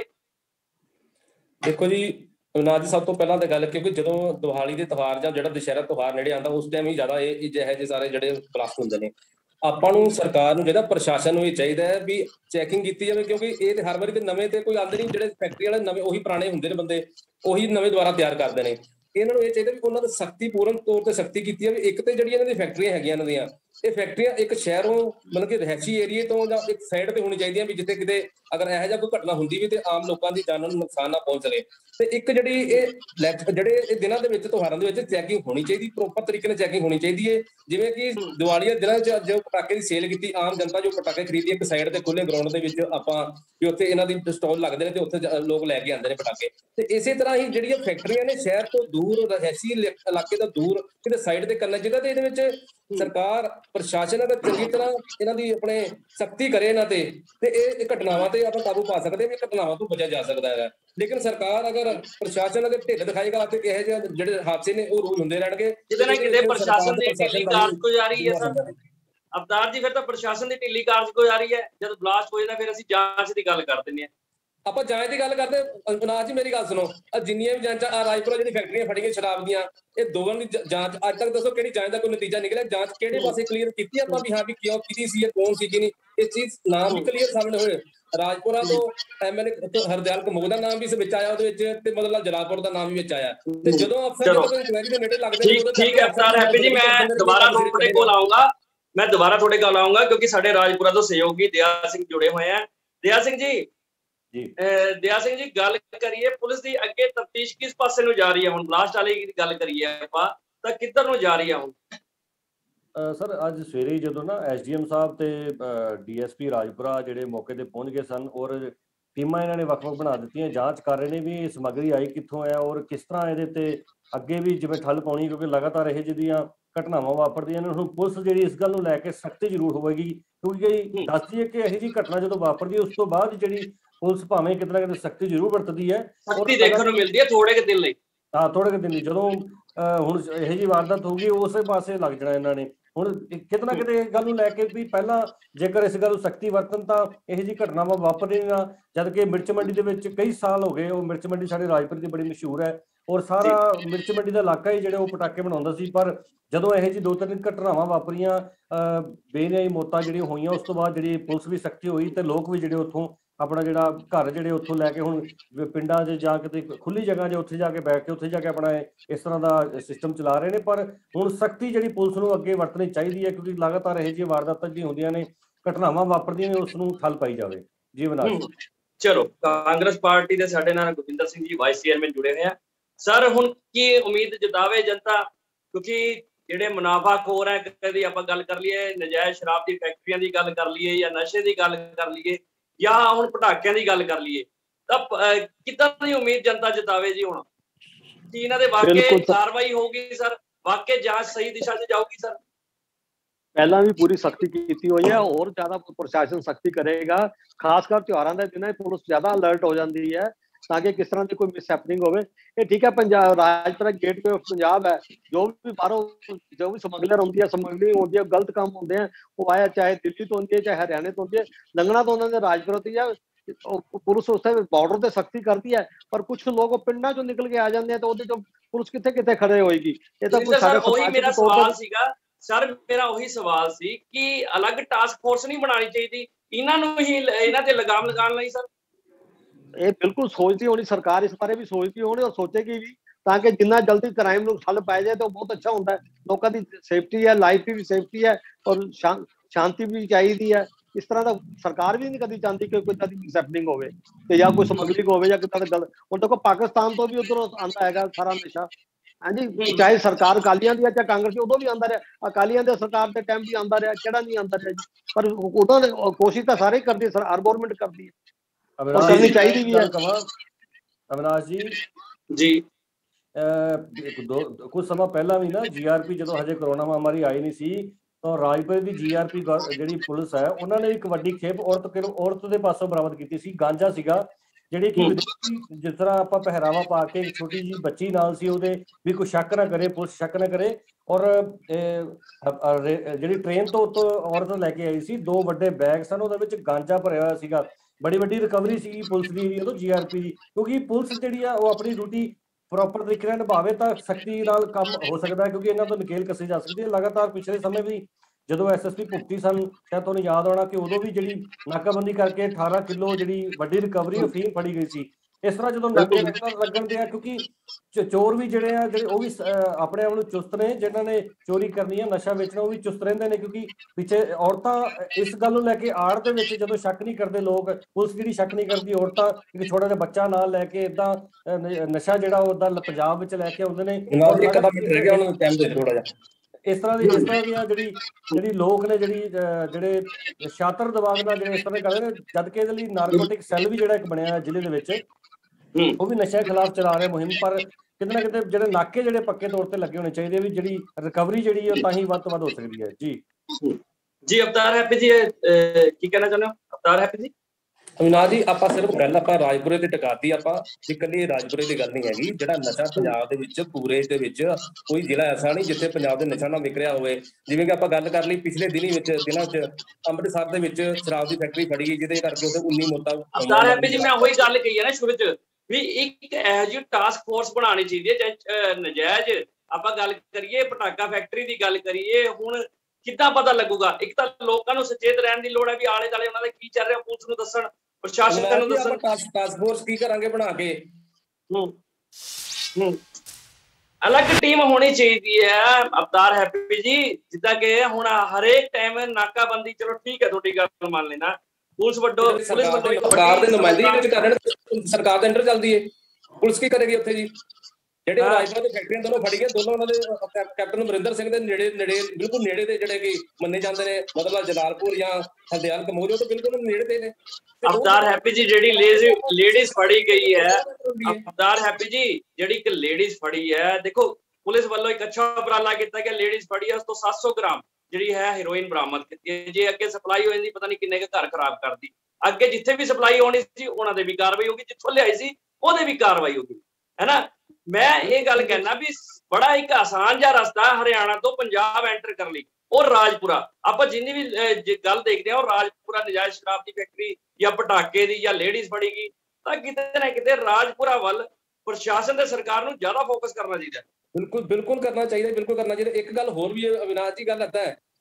ਦੇਖੋ ਜੀ ਅਵਨਾਜ ਜੀ, ਸਭ ਤੋਂ ਪਹਿਲਾਂ ਤਾਂ ਗੱਲ, ਕਿਉਂਕਿ ਜਦੋਂ ਦੀਵਾਲੀ ਦੇ ਤਿਉਹਾਰ ਜਾਂ ਜਿਹੜਾ ਦੁਸ਼ਹਿਰਾ ਤਿਉਹਾਰ ਨੇੜੇ ਆਉਂਦਾ ਉਸ ਟਾਈਮ ਹੀ ਜ਼ਿਆਦਾ ਇਹ ਜਿਹੇ ਜਿਹੇ ਸਾਰੇ ਜਿਹੜੇ ਬਲਾਸਟ ਹੁੰਦੇ ਨੇ। ਆਪਾਂ ਨੂੰ ਸਰਕਾਰ ਨੂੰ ਜਿਹੜਾ ਪ੍ਰਸ਼ਾਸਨ ਨੂੰ ਇਹ ਚਾਹੀਦਾ ਹੈ ਵੀ ਚੈਕਿੰਗ ਕੀਤੀ ਜਾਵੇ, ਕਿਉਂਕਿ ਇਹ ਤੇ ਹਰ ਵਾਰੀ ਤੇ ਨਵੇਂ ਤੇ ਕੋਈ ਆਉਂਦੇ ਨਹੀਂ, ਜਿਹੜੇ ਫੈਕਟਰੀ ਵਾਲੇ ਨਵੇਂ ਉਹੀ ਪੁਰਾਣੇ ਹੁੰਦੇ ਨੇ ਬੰਦੇ, ਉਹੀ ਨਵੇਂ ਦੁਬਾਰਾ ਤਿਆਰ ਕਰਦੇ ਨੇ। ਇਹਨਾਂ ਨੂੰ ਇਹ ਚਾਹੀਦਾ ਵੀ ਉਹਨਾਂ ਦੀ ਸਖਤੀ ਪੂਰਨ ਤੌਰ ਤੇ ਸਖਤੀ ਕੀਤੀ ਜਾਵੇ। ਇੱਕ ਤੇ ਜਿਹੜੀਆਂ ਇਹਨਾਂ ਦੀ ਫੈਕਟਰੀਆਂ ਹੈਗੀਆਂ ਇਹਨਾਂ ਦੀਆਂ, ਇਹ ਫੈਕਟਰੀਆਂ ਇੱਕ ਸ਼ਹਿਰੋਂ ਮਤਲਬ ਕਿ ਰਿਹਾਇਸ਼ੀ ਏਰੀਏ ਤੋਂ ਜਾਂ ਇੱਕ ਸਾਈਡ ਤੇ ਹੋਣੀ ਚਾਹੀਦੀਆਂ ਵੀ ਜਿੱਥੇ ਕਿਤੇ ਅਗਰ ਇਹੋ ਜਿਹਾ ਕੋਈ ਘਟਨਾ ਹੁੰਦੀ ਵੀ ਤੇ ਆਮ ਲੋਕਾਂ ਦੀ ਜਾਨਾਂ ਨੂੰ ਨੁਕਸਾਨ ਨਾ ਪਹੁੰਚ ਸਕੇ। ਤੇ ਇੱਕ ਜਿਹੜੀ ਇਹ ਜਿਹੜੇ ਇਹ ਦਿਨਾਂ ਦੇ ਵਿੱਚ ਤਿਉਹਾਰਾਂ ਦੇ ਵਿੱਚ ਚੈਕਿੰਗ ਹੋਣੀ ਚਾਹੀਦੀ, ਪ੍ਰੋਪਰ ਤਰੀਕੇ ਨਾਲ ਚੈਕਿੰਗ ਹੋਣੀ ਚਾਹੀਦੀ ਹੈ। ਜਿਵੇਂ ਕਿ ਦੀਵਾਲੀ ਦੇ ਦਿਨਾਂ 'ਚ ਜੋ ਪਟਾਕੇ ਦੀ ਸੇਲ ਕੀਤੀ, ਆਮ ਜਨਤਾ ਜੋ ਪਟਾਕੇ ਖਰੀਦੀ ਇੱਕ ਸਾਈਡ ਤੇ ਖੁੱਲੇ ਗਰਾਊਂਡ ਦੇ ਵਿੱਚ ਆਪਾਂ ਵੀ ਉੱਥੇ ਇਹਨਾਂ ਦੀ ਸਟਾਲ ਲੱਗਦੇ ਨੇ ਤੇ ਉੱਥੇ ਲੋਕ ਲੈ ਕੇ ਆਉਂਦੇ ਨੇ ਪਟਾਕੇ। ਤੇ ਇਸੇ ਤਰ੍ਹਾਂ ਹੀ ਜਿਹੜੀਆਂ ਫੈਕਟਰੀਆਂ ਨੇ ਸ਼ਹਿਰ ਤੋਂ ਦੂਰ, ਰਿਹਾਇਸ਼ੀ ਇਲਾਕੇ ਤੋਂ ਦੂਰ ਕਿਤੇ ਸਾਈਡ ਤੇ ਕਰਨਾ ਚਾਹੀਦਾ। ਤੇ ਇਹਦੇ ਵਿੱਚ ਸਰਕਾਰ ਪ੍ਰਸ਼ਾਸਨ ਅਗਰ ਚੰਗੀ ਤਰ੍ਹਾਂ ਇਹਨਾਂ ਦੀ ਆਪਣੇ ਸਖਤੀ ਕਰੇ ਇਹਨਾਂ ਤੇ ਤੇ ਇਹ ਘਟਨਾਵਾਂ ਤੇ ਆਪਾਂ ਕਾਬੂ ਪਾ ਸਕਦੇ ਹਾਂ, ਵੀ ਘਟਨਾਵਾਂ ਤੋਂ ਬਚਿਆ ਜਾ ਸਕਦਾ ਹੈ। ਲੇਕਿਨ ਸਰਕਾਰ ਅਗਰ ਪ੍ਰਸ਼ਾਸਨ ਅਗਰ ਢਿੱਲ ਦਿਖਾਏਗਾ ਤੇ ਇਹੋ ਜਿਹੇ ਜਿਹੜੇ ਹਾਦਸੇ ਨੇ ਉਹ ਰੋਜ਼ ਹੁੰਦੇ ਰਹਿਣਗੇ। ਕਿਤੇ ਨਾ ਕਿਤੇ ਪ੍ਰਸ਼ਾਸਨ ਦੀ ਢਿੱਲੀ ਕਾਰਜਗੁਜ਼ਾਰੀ ਹੈ ਸਰ ਅਵਤਾਰ ਜੀ, ਫਿਰ ਤਾਂ ਪ੍ਰਸ਼ਾਸਨ ਦੀ ਢਿੱਲੀ ਕਾਰਜਗੁਜ਼ਾਰੀ ਹੈ। ਜਦ ਬਲਾਸਟ ਹੋ ਜਾਂਦਾ ਫਿਰ ਅਸੀਂ ਜਾਂਚ ਦੀ ਗੱਲ ਕਰ ਦਿੰਦੇ ਹਾਂ। ਆਪਾਂ ਜਾਂਚ ਦੀ ਗੱਲ ਕਰਦੇ ਅਵਨਾਜ ਜੀ, ਮੇਰੀ ਗੱਲ ਸੁਣੋ, ਜਿੰਨੀਆਂ ਵੀ ਜਾਂਚ ਆ ਰਾਜਪੁਰਾ ਜਿਹੜੀ ਫੈਕਟਰੀਆਂ ਫੜੀਆਂ ਸ਼ਰਾਬ ਦੀਆਂ, ਇਹ ਦੋਵਾਂ ਦੀ ਜਾਂਚ ਅੱਜ ਤੱਕ ਦੱਸੋ ਕਿਹੜੀ ਜਾਂਚ ਦਾ ਕੋਈ ਨਤੀਜਾ ਨਿਕਲਿਆ? ਜਾਂਚ ਕਿਹੜੇ ਪਾਸੇ ਕਲੀਅਰ ਕੀਤੀ ਆਪਾਂ ਵੀ ਹਾਂ ਵੀ ਕਿਉਂ ਕਿਹਦੀ ਸੀ, ਕੌਣ ਸੀ ਕਿ ਨਹੀਂ, ਇਸ ਚੀਜ਼ ਨਾਮ ਵੀ ਕਲੀਅਰ ਸਾਹਮਣੇ ਹੋਏ। ਰਾਜਪੁਰਾ ਤੋਂ ਐਮਐਲਏ ਹਰਦਿਆਲ ਕਮੋਗ ਦਾ ਨਾਮ ਵੀ ਵਿੱਚ ਆਇਆ ਉਹਦੇ ਵਿੱਚ, ਤੇ ਮਤਲਬ ਜਲਾਲਪੁਰ ਦਾ ਨਾਮ ਵੀ ਵਿੱਚ ਆਇਆ। ਤੇ ਜਦੋਂ ਅਫਸਰ ਜਦੋਂ ਇਨਕੁਆਇਰੀ ਦੇ ਨੇੜੇ ਲੱਗਦੇ ਠੀਕ ਠੀਕ ਹੈ ਅਵਤਾਰ ਹੈਪੀ ਜੀ, ਮੈਂ ਦੁਬਾਰਾ ਤੁਹਾਡੇ ਕੋਲ ਆਉਂਗਾ ਮੈਂ ਦੁਬਾਰਾ ਤੁਹਾਡੇ ਕੋਲ ਆਉਂਗਾ ਕਿਉਂਕਿ ਸਾਡੇ ਰਾਜਪੁਰਾ ਤੋਂ ਸਹਿਯੋਗੀ ਦਇਆ ਸਿੰਘ ਜੁੜੇ ਹੋਏ ਆ। ਦਇਆ ਸਿੰਘ ਜੀ ਦਇਆ ਸਿੰਘ ਜੀ, ਗੱਲ ਕਰੀਏ ਪੁਲਿਸ ਦੀ ਅੱਗੇ ਤਫਤੀਸ਼ ਕਿਸ ਪਾਸੇ ਨੂੰ ਜਾ ਰਹੀ ਹੈ? ਹੁਣ ਬਲਾਸਟ ਵਾਲੀ ਦੀ ਗੱਲ ਕਰੀਏ ਆਪਾਂ ਤਾਂ ਕਿੱਧਰ ਨੂੰ ਜਾ ਰਹੀ ਹੈ ਹੁਣ? ਸਰ ਅੱਜ ਸਵੇਰੇ ਜਦੋਂ ਨਾ ਐਸਡੀਐਮ ਸਾਹਿਬ ਤੇ ਡੀਐਸਪੀ ਰਾਜਪੁਰਾ ਜਿਹੜੇ ਮੌਕੇ ਤੇ ਪਹੁੰਚ ਗਏ ਸਨ ਔਰ ਟੀਮਾਂ ਇਹਨਾਂ ਨੇ ਵੱਖ-ਵੱਖ ਬਣਾ ਦਿੱਤੀਆਂ, ਜਾਂਚ ਕਰ ਰਹੇ ਨੇ ਵੀ ਇਹ ਸਮੱਗਰੀ ਆਈ ਕਿੱਥੋਂ ਹੈ ਔਰ ਕਿਸ ਤਰ੍ਹਾਂ ਇਹਦੇ ਤੇ ਅੱਗੇ ਵੀ ਜਿਵੇਂ ਠੱਲ ਪਾਉਣੀ, ਕਿਉਂਕਿ ਲਗਾਤਾਰ ਇਹ ਜਿਹਦੀਆਂ ਘਟਨਾਵਾਂ ਵਾਪਰਦੀਆਂ ਨੇ। ਹੁਣ ਪੁਲਿਸ ਜਿਹੜੀ ਇਸ ਗੱਲ ਨੂੰ ਲੈ ਕੇ ਸਖਤੀ ਜ਼ਰੂਰ ਹੋਵੇਗੀ, ਕਿਉਂਕਿ ਦੱਸਦੀ ਹੈ ਕਿ ਇਹੋ ਜਿਹੀ ਘਟਨਾ ਜਦੋਂ ਵਾਪਰਦੀ ਉਸ ਤੋਂ ਬਾਅਦ ਜਿਹੜੀ ਪੁਲਿਸ ਭਾਵੇਂ ਕਿਤੇ ਨਾ ਕਿਤੇ ਸਖਤੀ ਜ਼ਰੂਰ ਵਰਤਦੀ ਹੈ, ਸਖਤੀ ਦੇਖਣ ਨੂੰ ਮਿਲਦੀ ਹੈ ਥੋੜੇ ਕੁ ਦਿਨ ਲਈ। ਹਾਂ ਥੋੜੇ ਕੁ ਦਿਨ ਲਈ, ਜਦੋਂ ਹੁਣ ਇਹੋ ਜਿਹੀ ਵਾਰਦਾਤ ਹੋਊਗੀ ਉਸੇ ਪਾਸੇ ਲੱਗ ਜਾਣਾ ਇਹਨਾਂ ਨੇ। ਹੁਣ ਕਿਤੇ ਨਾ ਕਿਤੇ ਇਸ ਗੱਲ ਨੂੰ ਲੈ ਕੇ ਵੀ ਪਹਿਲਾਂ ਜੇਕਰ ਇਸ ਗੱਲ ਨੂੰ ਸਖਤੀ ਵਰਤਣ ਤਾਂ ਇਹੋ ਜਿਹੀ ਘਟਨਾਵਾਂ ਵਾਪਰਨੀਆਂ, ਜਦ ਕਿ ਮਿਰਚ ਮੰਡੀ ਦੇ ਵਿੱਚ ਕਈ ਸਾਲ ਹੋ ਗਏ, ਉਹ ਮਿਰਚ ਮੰਡੀ ਸਾਡੇ ਰਾਜਪੁਰ ਦੀ ਬੜੀ ਮਸ਼ਹੂਰ ਹੈ ਔਰ ਸਾਰਾ ਮਿਰਚ ਮੰਡੀ ਦਾ ਇਲਾਕਾ ਹੀ ਜਿਹੜੇ ਉਹ ਪਟਾਕੇ ਬਣਾਉਂਦਾ ਸੀ। ਪਰ ਜਦੋਂ ਇਹੋ ਜਿਹੀ ਦੋ ਤਿੰਨ ਘਟਨਾਵਾਂ ਵਾਪਰੀਆਂ, ਬੇਨਿਆਈ ਮੌਤਾਂ ਜਿਹੜੀਆਂ ਹੋਈਆਂ, ਉਸ ਤੋਂ ਬਾਅਦ ਜਿਹੜੀ ਪੁਲਿਸ ਵੀ ਸਖਤੀ ਹੋਈ ਤੇ ਲੋਕ ਵੀ ਜਿਹੜੇ ਉੱਥੋਂ ਆਪਣਾ ਜਿਹੜਾ ਘਰ ਜਿਹੜੇ ਉੱਥੋਂ ਲੈ ਕੇ ਹੁਣ ਪਿੰਡਾਂ 'ਚ ਜਾਂ ਕਿਤੇ ਖੁੱਲੀ ਜਗ੍ਹਾ ਜੇ ਉੱਥੇ ਜਾ ਕੇ ਬੈਠ ਕੇ ਉੱਥੇ ਜਾ ਕੇ ਆਪਣਾ ਇਸ ਤਰ੍ਹਾਂ ਦਾ ਸਿਸਟਮ ਚਲਾ ਰਹੇ ਨੇ। ਪਰ ਹੁਣ ਸਖਤੀ ਜਿਹੜੀ ਪੁਲਿਸ ਨੂੰ ਅੱਗੇ ਵਰਤਣੀ ਚਾਹੀਦੀ ਹੈ, ਕਿਉਂਕਿ ਲਗਾਤਾਰ ਇਹੋ ਜਿਹੀਆਂ ਵਾਰਦਾਤਾਂ ਜਿਹੜੀਆਂ ਹੁੰਦੀਆਂ ਨੇ, ਘਟਨਾਵਾਂ ਵਾਪਰਦੀਆਂ ਨੇ, ਉਸ ਨੂੰ ਠੱਲ ਪਾਈ ਜਾਵੇ। ਜੀ ਅਵਿਨਾਸ਼। ਚਲੋ, ਕਾਂਗਰਸ ਪਾਰਟੀ ਦੇ ਸਾਡੇ ਨਾਲ ਗੁਰਵਿੰਦਰ ਸਿੰਘ ਜੀ ਵਾਈਸ ਚੇਅਰਮੈਨ ਜੁੜੇ ਹੋਏ ਆ। ਸਰ, ਹੁਣ ਕੀ ਉਮੀਦ ਜਤਾਵੇ ਜਨਤਾ, ਕਿਉਂਕਿ ਜਿਹੜੇ ਮੁਨਾਫਾਖੋਰ ਹੈ, ਕਦੀ ਆਪਾਂ ਗੱਲ ਕਰ ਲਈਏ ਨਜਾਇਜ਼ ਸ਼ਰਾਬ ਦੀ ਫੈਕਟਰੀਆਂ ਦੀ ਗੱਲ ਕਰ ਲਈਏ ਜਾਂ ਨਸ਼ੇ ਦੀ ਗੱਲ ਕਰ ਲਈਏ ਜਾਂ ਹੁਣ ਪਟਾਕਿਆਂ ਦੀ ਗੱਲ ਕਰ ਲਈਏ, ਤਾਂ ਕਿੱਦਾਂ ਦੀ ਉਮੀਦ ਜਨਤਾ ਜਤਾਵੇ ਜੀ? ਹੁਣ ਕੀ ਇਹਨਾਂ ਦੇ ਵਾਕਈ ਕਾਰਵਾਈ ਹੋਊਗੀ ਸਰ? ਵਾਕਈ ਜਾਂਚ ਸਹੀ ਦਿਸ਼ਾ 'ਚ ਜਾਊਗੀ ਸਰ? ਪਹਿਲਾਂ ਵੀ ਪੂਰੀ ਸਖਤੀ ਕੀਤੀ ਹੋਈ ਹੈ, ਹੋਰ ਜ਼ਿਆਦਾ ਪ੍ਰਸ਼ਾਸਨ ਸਖਤੀ ਕਰੇਗਾ। ਖਾਸ ਕਰ ਤਿਉਹਾਰਾਂ ਦੇ ਦਿਨਾਂ ਪੁਲਿਸ ਜ਼ਿਆਦਾ ਅਲਰਟ ਹੋ ਜਾਂਦੀ ਹੈ ਤਾਂ ਕਿ ਕਿਸ ਤਰ੍ਹਾਂ ਦੀ ਕੋਈ ਮਿਸ ਹੈਪਨਿੰਗ ਹੋਵੇ। ਇਹ ਠੀਕ ਹੈ, ਪੰਜਾਬ ਰਾਜਪੁਰਾ ਗੇਟਵੇ ਆਫ ਪੰਜਾਬ ਹੈ, ਜੋ ਵੀ ਬਾਹਰੋਂ ਜੋ ਵੀ ਸਮਗਲਰ ਹੁੰਦੀ ਹੈ, ਸਮਗਲਿੰਗ ਹੁੰਦੀ ਹੈ, ਗਲਤ ਕੰਮ ਹੁੰਦੇ ਆ, ਉਹ ਆਇਆ ਚਾਹੇ ਦਿੱਲੀ ਤੋਂ ਹੁੰਦੀ ਹੈ ਚਾਹੇ ਹਰਿਆਣੇ ਤੋਂ ਹੁੰਦੀ ਹੈ, ਲੰਘਣਾ ਤਾਂ ਉਹਨਾਂ ਦੇ ਰਾਜਪੁਰਾ ਤੋਂ ਹੈ। ਪੁਲਿਸ ਉੱਥੇ ਬਾਰਡਰ ਤੇ ਸਖਤੀ ਕਰਦੀ ਹੈ, ਪਰ ਕੁਛ ਲੋਕ ਪਿੰਡਾਂ ਚੋਂ ਨਿਕਲ ਕੇ ਆ ਜਾਂਦੇ ਆ ਤਾਂ ਉਹਦੇ ਚੋਂ ਪੁਲਿਸ ਕਿੱਥੇ ਕਿੱਥੇ ਖੜੇ ਹੋਏਗੀ? ਇਹ ਤਾਂ ਕੋਈ ਸਾਡੇ ਉਹੀ ਮੇਰਾ ਸਵਾਲ ਸੀਗਾ ਸਰ, ਮੇਰਾ ਉਹੀ ਸਵਾਲ ਸੀ ਕਿ ਅਲੱਗ ਟਾਸਕ ਫੋਰਸ ਨਹੀਂ ਬਣਾਉਣੀ ਚਾਹੀਦੀ ਇਹਨਾਂ ਨੂੰ ਹੀ, ਇਹਨਾਂ ਤੇ ਲਗਾਮ ਲਗਾਉਣ ਲਈ? ਸਰ, ਇਹ ਬਿਲਕੁਲ ਸੋਚਦੀ ਹੋਣੀ ਸਰਕਾਰ, ਇਸ ਬਾਰੇ ਵੀ ਸੋਚਦੀ ਹੋਣੀ ਔਰ ਸੋਚੇਗੀ ਵੀ, ਤਾਂ ਕਿ ਜਿੰਨਾ ਜਲਦੀ ਕ੍ਰਾਈਮ ਨੂੰ ਠੱਲ ਪਾਇਆ ਜਾਏ ਤਾਂ ਬਹੁਤ ਅੱਛਾ ਹੁੰਦਾ ਹੈ। ਲੋਕਾਂ ਦੀ ਸੇਫਟੀ ਹੈ, ਲਾਈਫ ਦੀ ਵੀ ਸੇਫਟੀ ਹੈ ਔਰ ਸ਼ਾਂਤੀ ਵੀ ਚਾਹੀਦੀ ਹੈ। ਇਸ ਤਰ੍ਹਾਂ ਦਾ ਸਰਕਾਰ ਵੀ ਨਹੀਂ ਕਦੀ ਚਾਹੁੰਦੀ ਕਿ ਕੋਈ ਕਦੀ ਮਿਸਹੈਪਨਿੰਗ ਹੋਵੇ ਤੇ ਜਾਂ ਕੋਈ ਸਮਗਲਿੰਗ ਹੋਵੇ ਜਾਂ ਕਿੱਦਾਂ ਦਾ ਗਲਤ। ਹੁਣ ਦੇਖੋ ਪਾਕਿਸਤਾਨ ਤੋਂ ਵੀ ਉਧਰੋਂ ਆਉਂਦਾ ਹੈਗਾ ਸਾਰਾ ਨਸ਼ਾ, ਹਾਂਜੀ, ਚਾਹੇ ਸਰਕਾਰ ਅਕਾਲੀਆਂ ਦੀ ਹੈ ਚਾਹੇ ਕਾਂਗਰਸ ਦੀ, ਉਦੋਂ ਵੀ ਆਉਂਦਾ ਰਿਹਾ। ਅਕਾਲੀਆਂ ਦੇ ਸਰਕਾਰ ਦੇ ਟਾਈਮ ਵੀ ਆਉਂਦਾ ਰਿਹਾ, ਕਿਹੜਾ ਨਹੀਂ ਆਉਂਦਾ ਰਿਹਾ ਜੀ? ਪਰ ਉਦੋਂ ਕੋਸ਼ਿਸ਼ ਤਾਂ ਸਾਰੇ ਕਰਦੀ ਹੈ, ਹਰ ਗੌਰਮੈਂਟ ਕਰਦੀ ਹੈ, ਕਰਨੀ ਚਾਹੀਦੀ ਵੀ ਹੈ। ਅਵਿਨਾਸ਼ ਜੀ ਜੀ, ਕੁਝ ਸਮਾਂ ਪਹਿਲਾਂ ਵੀ ਨਾ ਜੀਆਰਪੀ, ਜਦੋਂ ਹਜੇ ਕਰੋਨਾ ਮਹਾਮਾਰੀ ਆਈ ਨਹੀਂ ਸੀ, ਤਾਂ ਰਾਜਪੁਰੇ ਦੀ ਜੀਆਰਪੀ ਜਿਹੜੀ ਪੁਲਿਸ ਹੈ ਉਹਨਾਂ ਨੇ ਇੱਕ ਵੱਡੀ ਖੇਪ ਔਰਤ ਔਰਤ ਦੇ ਪਾਸੋਂ ਬਰਾਮਦ ਕੀਤੀ ਸੀ। ਗਾਂਜਾ ਸੀਗਾ, ਜਿਹੜੀ ਕਿ ਜਿਸ ਤਰ੍ਹਾਂ ਆਪਾਂ ਪਹਿਰਾਵਾ ਪਾ ਕੇ ਇੱਕ ਛੋਟੀ ਜਿਹੀ ਬੱਚੀ ਨਾਲ ਸੀ, ਉਹਦੇ ਵੀ ਕੋਈ ਸ਼ੱਕ ਨਾ ਕਰੇ, ਪੁਲਿਸ ਸ਼ੱਕ ਨਾ ਕਰੇ। ਔਰ ਜਿਹੜੀ ਟ੍ਰੇਨ ਤੋਂ ਉੱਤੋਂ ਔਰਤ ਲੈ ਕੇ ਆਈ ਸੀ, ਦੋ ਵੱਡੇ ਬੈਗ ਸਨ, ਉਹਦੇ ਵਿੱਚ ਗਾਂਜਾ ਭਰਿਆ ਹੋਇਆ ਸੀਗਾ। ਬੜੀ ਵੱਡੀ ਰਿਕਵਰੀ ਸੀਗੀ ਪੁਲਿਸ ਦੀ ਵੀ ਉਦੋਂ, ਜੀਆਰਪੀ ਦੀ, ਕਿਉਂਕਿ ਪੁਲਿਸ ਜਿਹੜੀ ਆ ਉਹ ਆਪਣੀ ਡਿਊਟੀ ਪ੍ਰੋਪਰ ਤਰੀਕੇ ਨਾਲ ਨਿਭਾਵੇ ਤਾਂ ਸਖਤੀ ਨਾਲ ਕੰਮ ਹੋ ਸਕਦਾ ਹੈ, ਕਿਉਂਕਿ ਇਹਨਾਂ ਤੋਂ ਨਕੇਲ ਕੱਸੀ ਜਾ ਸਕਦੀ ਹੈ। ਲਗਾਤਾਰ ਪਿਛਲੇ ਸਮੇਂ ਵੀ ਜਦੋਂ ਐਸਐਸਪੀ ਭੁਗਤੀ ਸਨ, ਸ਼ਾਇਦ ਤੁਹਾਨੂੰ ਯਾਦ ਹੋਣਾ ਕਿ ਉਦੋਂ ਵੀ ਜਿਹੜੀ ਨਾਕਾਬੰਦੀ ਕਰਕੇ ਅਠਾਰਾਂ ਕਿਲੋ ਜਿਹੜੀ ਵੱਡੀ ਰਿਕਵਰੀ ਅਫੀਮ ਫੜੀ ਗਈ ਸੀ। ਇਸ ਤਰ੍ਹਾਂ ਜਦੋਂ ਨਾਕੇ ਲੱਗਣ ਦੇ ਆ, ਕਿਉਂਕਿ ਚੋਰ ਵੀ ਜਿਹੜੇ ਆ ਜਿਹੜੇ ਉਹ ਵੀ ਆਪਣੇ ਆਪ ਨੂੰ ਚੁਸਤ ਨੇ, ਜਿਨ੍ਹਾਂ ਨੇ ਚੋਰੀ ਕਰਨੀ ਹੈ, ਨਸ਼ਾ ਵੇਚਣਾ, ਉਹ ਵੀ ਚੁਸਤ ਰਹਿੰਦੇ ਨੇ, ਕਿਉਂਕਿ ਪਿੱਛੇ ਔਰਤਾਂ ਇਸ ਗੱਲ ਨੂੰ ਲੈ ਕੇ ਆੜ ਦੇ ਵਿੱਚ ਜਦੋਂ ਸ਼ੱਕ ਨਹੀਂ ਕਰਦੇ ਲੋਕ, ਪੁਲਿਸ ਜਿਹੜੀ ਸ਼ੱਕ ਨਹੀਂ ਕਰਦੀ, ਔਰਤਾਂ ਇੱਕ ਛੋਟਾ ਜਿਹਾ ਬੱਚਾ ਨਾਲ ਲੈ ਕੇ ਏਦਾਂ ਨਸ਼ਾ ਜਿਹੜਾ ਉਹਦਾ ਪੰਜਾਬ ਵਿੱਚ ਲੈ ਕੇ ਆਉਂਦੇ ਨੇ। ਇਸ ਤਰ੍ਹਾਂ ਦੀ ਇਸ ਤਰ੍ਹਾਂ ਦੀਆਂ ਜਿਹੜੀ ਜਿਹੜੀ ਲੋਕ ਨੇ, ਜਿਹੜੀ ਜਿਹੜੇ ਸ਼ਾਤਰ ਦਿਮਾਗ ਨਾਲ ਜਿਹੜੇ ਇਸ ਤਰ੍ਹਾਂ ਕਰਦੇ ਨੇ, ਜਦ ਕਿ ਇਹਦੇ ਲਈ ਨਾਰਕੋਟਿਕ ਸੈੱਲ ਵੀ ਜਿਹੜਾ ਇੱਕ ਬਣਿਆ ਜ਼ਿਲ੍ਹੇ ਦੇ ਵਿੱਚ, ਉਹ ਵੀ ਨਸ਼ਿਆਂ ਖਿਲਾਫ ਚਲਾ ਰਿਹਾ ਮੁਹਿੰਮ। ਪਰ ਕਿਤੇ ਨਾ ਕਿਤੇ ਜਿਹੜੇ ਨਾਕੇ ਜਿਹੜੇ ਪੱਕੇ ਤੌਰ ਤੇ ਲੱਗੇ ਹੋਣੇ ਚਾਹੀਦੇ, ਵੀ ਜਿਹੜੀ ਰਿਕਵਰੀ ਜਿਹੜੀ ਹੈ ਤਾਂ ਹੀ ਵੱਧ ਤੋਂ ਵੱਧ ਹੋ ਸਕਦੀ ਹੈ। ਜੀ ਜੀ ਅਵਤਾਰ ਹੈਪੀ ਜੀ, ਕੀ ਕਹਿਣਾ ਚਾਹੁੰਦੇ ਹੋ ਅਵਤਾਰ ਹੈਪੀ ਜੀ? ਅਵਿਨਾਸ਼ ਜੀ, ਆਪਾਂ ਸਿਰਫ ਗੱਲ ਆਪਾਂ ਰਾਜਪੁਰੇ ਤੇ ਟਿਕਾਤੀ, ਆਪਾਂ ਇਕੱਲੀ ਰਾਜਪੁਰੇ ਦੀ ਗੱਲ ਨਹੀਂ ਹੈਗੀ। ਜਿਹੜਾ ਨਸ਼ਾ ਪੰਜਾਬ ਦੇ ਵਿੱਚ ਪੂਰੇ ਦੇ ਵਿੱਚ ਕੋਈ ਜ਼ਿਲ੍ਹਾ ਐਸਾ ਨਹੀਂ ਜਿੱਥੇ ਪੰਜਾਬ ਦੇ ਨਸ਼ਾ ਨਾ ਵਿਕ ਰਿਹਾ ਹੋਵੇ। ਜਿਵੇਂ ਕਿ ਆਪਾਂ ਗੱਲ ਕਰ ਲਈ ਪਿਛਲੇ ਦਿਨੀ ਵਿੱਚ ਦਿਨਾਂ 'ਚ ਅੰਮ੍ਰਿਤਸਰ ਦੇ ਵਿੱਚ ਸ਼ਰਾਬ ਦੀ ਫੈਕਟਰੀ ਫੜੀ ਗਈ, ਜਿਹਦੇ ਕਰਕੇ ਉੱਥੇ ਉੱਨੀ ਮੌਤਾਂ। ਅਵਤਾਰ ਹੈਪੀ ਜੀ, ਮੈਂ ਉਹੀ ਗੱਲ ਕਹੀ ਹੈ ਨਾ ਸ਼ੁਰੂ 'ਚ, ਵੀ ਇੱਕ ਇਹੋ ਜਿਹੀ ਟਾਸਕ ਫੋਰਸ ਬਣਾਉਣੀ ਚਾਹੀਦੀ ਹੈ। ਨਜਾਇਜ਼ ਆਪਾਂ ਗੱਲ ਕਰੀਏ, ਪਟਾਕਾ ਫੈਕਟਰੀ ਦੀ ਗੱਲ ਕਰੀਏ, ਹੁਣ ਕਿੱਦਾਂ ਪਤਾ ਲੱਗੂਗਾ? ਇੱਕ ਤਾਂ ਲੋਕਾਂ ਨੂੰ ਸੁਚੇਤ ਰਹਿਣ ਦੀ ਲੋੜ ਹੈ ਵੀ ਆਲੇ ਦੁਆਲੇ ਉਹਨਾਂ ਦਾ ਕੀ ਚੱਲ ਰਿਹਾ, ਪੁਲਿਸ ਨੂੰ ਦੱਸਣ, ਪ੍ਰਸ਼ਾਸਨ ਨੂੰ ਦੱਸਣ। ਟਾਸਕ ਫੋਰਸ ਕੀ ਕਰਾਂਗੇ ਬਣਾ ਕੇ? ਹੂੰ ਹੂੰ ਅਲੱਗ ਟੀਮ ਹੋਣੀ ਚਾਹੀਦੀ ਹੈ ਅਵਤਾਰ ਹੈਪੀ ਜੀ। ਜਿੱਦਾਂ ਕਿ ਹੁਣ ਹਰੇਕ ਟਾਈਮ ਨਾਕਾਬੰਦੀ, ਚਲੋ ਠੀਕ ਹੈ ਤੁਹਾਡੀ ਗੱਲ ਮੰਨ ਲੈਣਾ, ਪੁਲਿਸ ਵੱਡੋ ਪੁਲਿਸ ਸਰਕਾਰ ਦੇ ਨੁਮਾਇੰਦਗੀ ਵਿੱਚ ਕਰ ਰਹੇ, ਸਰਕਾਰ ਦੇ ਅੰਡਰ ਚੱਲਦੀ ਹੈ, ਪੁਲਿਸ ਕੀ ਕਰੇਗੀ ਉੱਥੇ ਜੀ? ਜਿਹੜੇ ਰਾਜਪੁਰਾ ਦੇ ਫੈਕਟਰੀਆਂ ਦੋਨੋਂ ਫੜੀ ਗਏ, ਦੋਨੋਂ ਉਹਨਾਂ ਦੇ ਕੈਪਟਨ ਅਮਰਿੰਦਰ ਸਿੰਘ ਦੇ ਨੇੜੇ ਨੇੜੇ ਬਿਲਕੁਲ ਨੇੜੇ ਦੇ ਜਿਹੜੇ ਕਿ ਮੰਨੇ ਜਾਂਦੇ ਨੇ, ਮਤਲਬ ਜਲਾਲਪੁਰ ਜਾਂ ਹਲਦਿਆਲ ਕਮੋਰੀਓ ਤੋਂ ਬਿਲਕੁਲ ਨੇੜੇ ਤੇ ਨੇ। ਅਵਤਾਰ ਹੈਪੀ ਜੀ, ਜਿਹੜੀ ਲੇਡੀਜ਼ ਫੜੀ ਗਈ ਹੈ, ਅਵਤਾਰ ਹੈਪੀ ਜੀ, ਜਿਹੜੀ ਇੱਕ ਲੇਡੀਜ਼ ਫੜੀ ਹੈ, ਦੇਖੋ ਪੁਲਿਸ ਵੱਲੋਂ ਇੱਕ ਅੱਛਾ ਉਪਰਾਲਾ ਕੀਤਾ ਗਿਆ, ਲੇਡੀਜ਼ ਫੜੀ ਹੈ, ਉਸ ਤੋਂ ਸੱਤ ਸੌ ਗ੍ਰਾਮ ਜਿਹੜੀ ਹੈ ਹੈਰੋਇਨ ਬਰਾਮਦ ਕੀਤੀ ਹੈ। ਜੇ ਅੱਗੇ ਸਪਲਾਈ ਹੋ ਜਾਂਦੀ ਪਤਾ ਨਹੀਂ ਕਿੰਨੇ ਕੁ ਘਰ ਖਰਾਬ ਕਰਦੀ। ਅੱਗੇ ਜਿੱਥੇ ਵੀ ਸਪਲਾਈ ਹੋਣੀ ਸੀ ਉਹਨਾਂ ਦੇ ਵੀ ਕਾਰਵਾਈ ਹੋਗੀ, ਜਿੱਥੋਂ ਲਿਆਈ ਸੀ ਉਹਦੇ ਵੀ ਕਾਰਵਾਈ ਹੋਗੀ, ਹੈ ਨਾ। ਮੈਂ ਇਹ ਗੱਲ ਕਹਿਣਾ ਵੀ ਬੜਾ ਇੱਕ ਆਸਾਨ ਜਿਹਾ ਰਸਤਾ ਹਰਿਆਣਾ ਤੋਂ ਪੰਜਾਬ ਐਂਟਰ ਕਰਨ ਲਈ, ਉਹ ਰਾਜਪੁਰਾ। ਆਪਾਂ ਜਿੰਨੀ ਵੀ ਗੱਲ ਦੇਖਦੇ ਹਾਂ, ਉਹ ਰਾਜਪੁਰਾ ਨਜਾਇਜ਼ ਸ਼ਰਾਬ ਦੀ ਫੈਕਟਰੀ ਜਾਂ ਪਟਾਕੇ ਦੀ ਜਾਂ ਲੇਡੀਜ਼ ਫੜੀ ਗਈ, ਤਾਂ ਕਿਤੇ ਨਾ ਕਿਤੇ ਰਾਜਪੁਰਾ ਵੱਲ ਪ੍ਰਸ਼ਾਸਨ ਤੇ ਸਰਕਾਰ ਨੂੰ ਜ਼ਿਆਦਾ ਫੋਕਸ ਕਰਨਾ ਚਾਹੀਦਾ। ਬਿਲਕੁਲ ਬਿਲਕੁਲ ਕਰਨਾ ਚਾਹੀਦਾ, ਬਿਲਕੁਲ ਕਰਨਾ ਚਾਹੀਦਾ। ਇੱਕ ਗੱਲ ਹੋਰ ਵੀ ਅਵਿਨਾਸ਼ ਜੀ, ਗੱਲ ਏਦਾਂ ਹੈ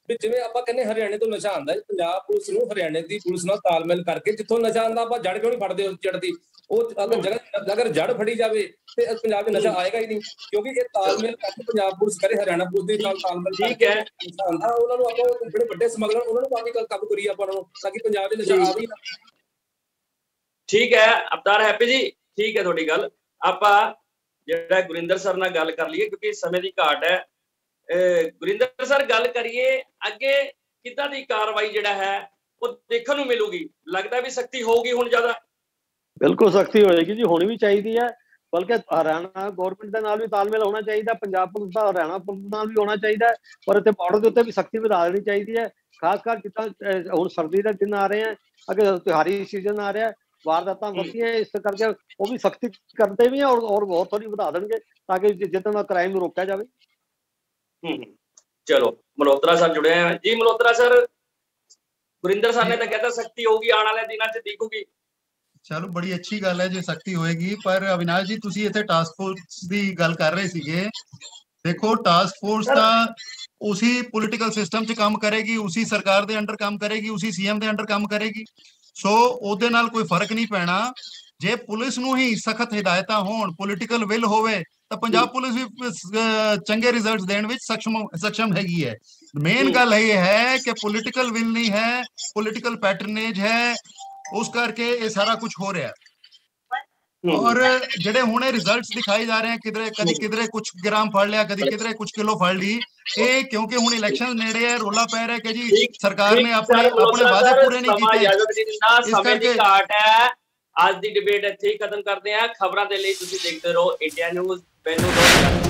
ਵੀ ਜਿਵੇਂ ਆਪਾਂ ਕਹਿੰਦੇ ਹਰਿਆਣੇ ਤੋਂ ਨਸ਼ਾ ਆਉਂਦਾ, ਪੰਜਾਬ ਪੁਲਿਸ ਨੂੰ ਹਰਿਆਣੇ ਦੀ ਪੁਲਿਸ ਨਾਲ ਤਾਲਮੇਲ ਕਰਕੇ ਜਿੱਥੋਂ ਨਸ਼ਾ ਆਉਂਦਾ ਆਪਾਂ ਜੜ ਕਿਉਂ ਨਹੀਂ ਫੜਦੇ ਉਸ ਜੜ ਦੀ? ਉਹ ਅਗਰ ਜਗ੍ਹਾ ਅਗਰ ਜੜ ਫੜੀ ਜਾਵੇ ਤੇ ਪੰਜਾਬ 'ਚ ਨਸ਼ਾ ਆਏਗਾ ਹੀ ਨਹੀਂ, ਕਿਉਂਕਿ ਇਹ ਤਾਲਮੇਲ ਕਰਕੇ ਪੰਜਾਬ ਪੁਲਿਸ ਕਰੇ, ਹਰਿਆਣਾ ਪੁਲਿਸ ਦੇ ਨਾਲ ਤਾਲਮੇਲ ਠੀਕ ਹੈ ਆਉਂਦਾ, ਉਹਨਾਂ ਨੂੰ ਆਪਾਂ ਜਿਹੜੇ ਵੱਡੇ ਸਮਗਲਰ ਉਹਨਾਂ ਨੂੰ ਕਾਫੀ ਕੰਮ ਕਰੀਏ ਆਪਾਂ ਨੂੰ, ਤਾਂ ਕਿ ਪੰਜਾਬ 'ਚ ਨਸ਼ਾ ਆਵੇ। ਠੀਕ ਹੈ ਅਵਤਾਰ ਹੈਪੀ ਜੀ, ਠੀਕ ਹੈ ਤੁਹਾਡੀ ਗੱਲ। ਆਪਾਂ ਜਿਹੜਾ ਗੁਰਿੰਦਰ ਸਰ ਨਾਲ ਗੱਲ ਕਰ ਲਈਏ ਕਿਉਂਕਿ ਸਮੇਂ ਦੀ ਘਾਟ ਹੈ। ਗੁਰਿੰਦਰ ਸਰ ਗੱਲ ਕਰੀਏ ਅੱਗੇ ਕਿੱਦਾਂ ਦੀ ਕਾਰਵਾਈ ਜਿਹੜਾ ਹੈ ਉਹ ਦੇਖਣ ਨੂੰ ਮਿਲੂਗੀ? ਲੱਗਦਾ ਵੀ ਸਖਤੀ ਹੋਊਗੀ ਹੁਣ ਜ਼ਿਆਦਾ? ਬਿਲਕੁਲ ਸਖਤੀ ਹੋਏਗੀ ਜੀ, ਹੋਣੀ ਵੀ ਚਾਹੀਦੀ ਹੈ। ਬਲਕਿ ਹਰਿਆਣਾ ਗੌਰਮੈਂਟ ਦੇ ਨਾਲ ਵੀ ਤਾਲਮੇਲ ਹੋਣਾ ਚਾਹੀਦਾ, ਪੰਜਾਬ ਪੁਲਿਸ ਦਾ ਹਰਿਆਣਾ ਪੁਲਿਸ ਨਾਲ ਵੀ ਹੋਣਾ ਚਾਹੀਦਾ ਹੈ, ਪਰ ਇੱਥੇ ਬਾਰਡਰ ਦੇ ਉੱਤੇ ਵੀ ਸਖਤੀ ਵਧਾ ਦੇਣੀ ਚਾਹੀਦੀ ਹੈ। ਖਾਸ ਕਰ ਜਿੱਦਾਂ ਹੁਣ ਸਰਦੀ ਦੇ ਦਿਨ ਆ ਰਹੇ ਆ, ਅੱਗੇ ਤਿਉਹਾਰੀ ਸੀਜ਼ਨ ਆ ਰਿਹਾ, ਵਾਰਦਾਤਾਂ ਵੱਧਦੀਆਂ, ਇਸ ਕਰਕੇ ਉਹ ਵੀ ਸਖਤੀ ਕਰਦੇ ਵੀ ਆ ਔਰ ਔਰ ਬਹੁਤ ਥੋੜੀ ਵਧਾ ਦੇਣਗੇ ਤਾਂ ਕਿ ਜਿੱਦਾਂ ਕ੍ਰਾਈਮ ਨੂੰ ਰੋਕਿਆ ਜਾਵੇ। ਹੂੰ ਚਲੋ ਮਲਹੋਤਰਾ ਸਰ ਜੁੜੇ हैं जी। मल्होत्रा सर, गुरिंदर सर ने तो कहता सख्ती होगी आने वाले दिनों च दिखूगी। ਚਲੋ ਬੜੀ ਅੱਛੀ ਗੱਲ ਹੈ ਜੇ ਸਖਤੀ ਹੋਏਗੀ, ਪਰ ਅਵਿਨਾਸ਼ ਜੀ ਤੁਸੀਂ ਇੱਥੇ ਟਾਸਕ ਫੋਰਸ ਦੀ ਗੱਲ ਕਰ ਰਹੇ ਸੀਗੇ। ਦੇਖੋ ਟਾਸਕ ਫੋਰਸ ਤਾਂ ਉसी ਪੋਲੀਟੀਕਲ ਸਿਸਟਮ 'ਚ ਕੰਮ ਕਰੇਗੀ, ਉसी ਸਰਕਾਰ ਦੇ ਅੰਡਰ ਕੰਮ ਕਰੇਗੀ, ਉसी ਸੀਐਮ ਦੇ ਅੰਡਰ ਕੰਮ ਕਰੇਗੀ, ਸੋ ਉਹਦੇ ਨਾਲ ਕੋਈ ਫਰਕ ਨਹੀਂ ਪੈਣਾ। ਜੇ ਪੁਲਿਸ ਨੂੰ ਹੀ ਸਖਤ ਹਿਦਾਇਤਾਂ ਹੋਣ, ਪੋਲੀਟੀਕਲ ਵਿਲ ਹੋਵੇ, ਤਾਂ ਪੰਜਾਬ ਪੁਲਿਸ ਵੀ ਚੰਗੇ ਰਿਜ਼ਲਟਸ ਦੇਣ ਵਿੱਚ ਸક્ષਮ ਸક્ષਮ ਹੈਗੀ ਹੈ। ਮੇਨ ਗੱਲ ਇਹ ਹੈ ਕਿ ਪੋਲੀਟੀਕਲ ਵਿਲ ਨਹੀਂ ਹੈ, ਪੋਲੀਟੀਕਲ ਪੈਟਰਨੇਜ ਹੈ, ਉਸ ਕਰਕੇ ਇਹ ਸਾਰਾ ਕੁਝ ਹੋ ਰਿਹਾ। ਔਰ ਜਿਹੜੇ ਹੁਣੇ ਰਿਜ਼ਲਟਸ ਦਿਖਾਏ ਜਾ ਰਹੇ हैं, ਕਿਧਰੇ ਕਦੀ ਕਿਧਰੇ ਕੁਝ ਗ੍ਰਾਮ ਫੜ ਲਿਆ, ਕਦੀ ਕਿਧਰੇ ਕੁਝ ਕਿਲੋ ਫੜ ਲਈ, ਇਹ ਕਿਉਂਕਿ ਹੁਣ ਇਲੈਕਸ਼ਨ ਨੇੜੇ ਹੈ, ਰੋਲਾ ਪੈ ਰਿਹਾ ਕਿ ਜੀ ਸਰਕਾਰ ਨੇ ਆਪਣੇ ਆਪਣੇ ਵਾਅਦੇ ਪੂਰੇ ਨਹੀਂ ਕੀਤੇ, ਇਸ ਕਰਕੇ ਘਾਟ ਹੈ। ਅੱਜ ਦੀ ਡਿਬੇਟ ਇੱਥੇ ਹੀ ਖਤਮ ਕਰਦੇ ਹਾਂ। ਖਬਰਾਂ ਦੇ ਲਈ ਤੁਸੀਂ ਦੇਖਦੇ ਰਹੋ ਇੰਡੀਆ ਨਿਊਜ਼। ਮੈਨੂੰ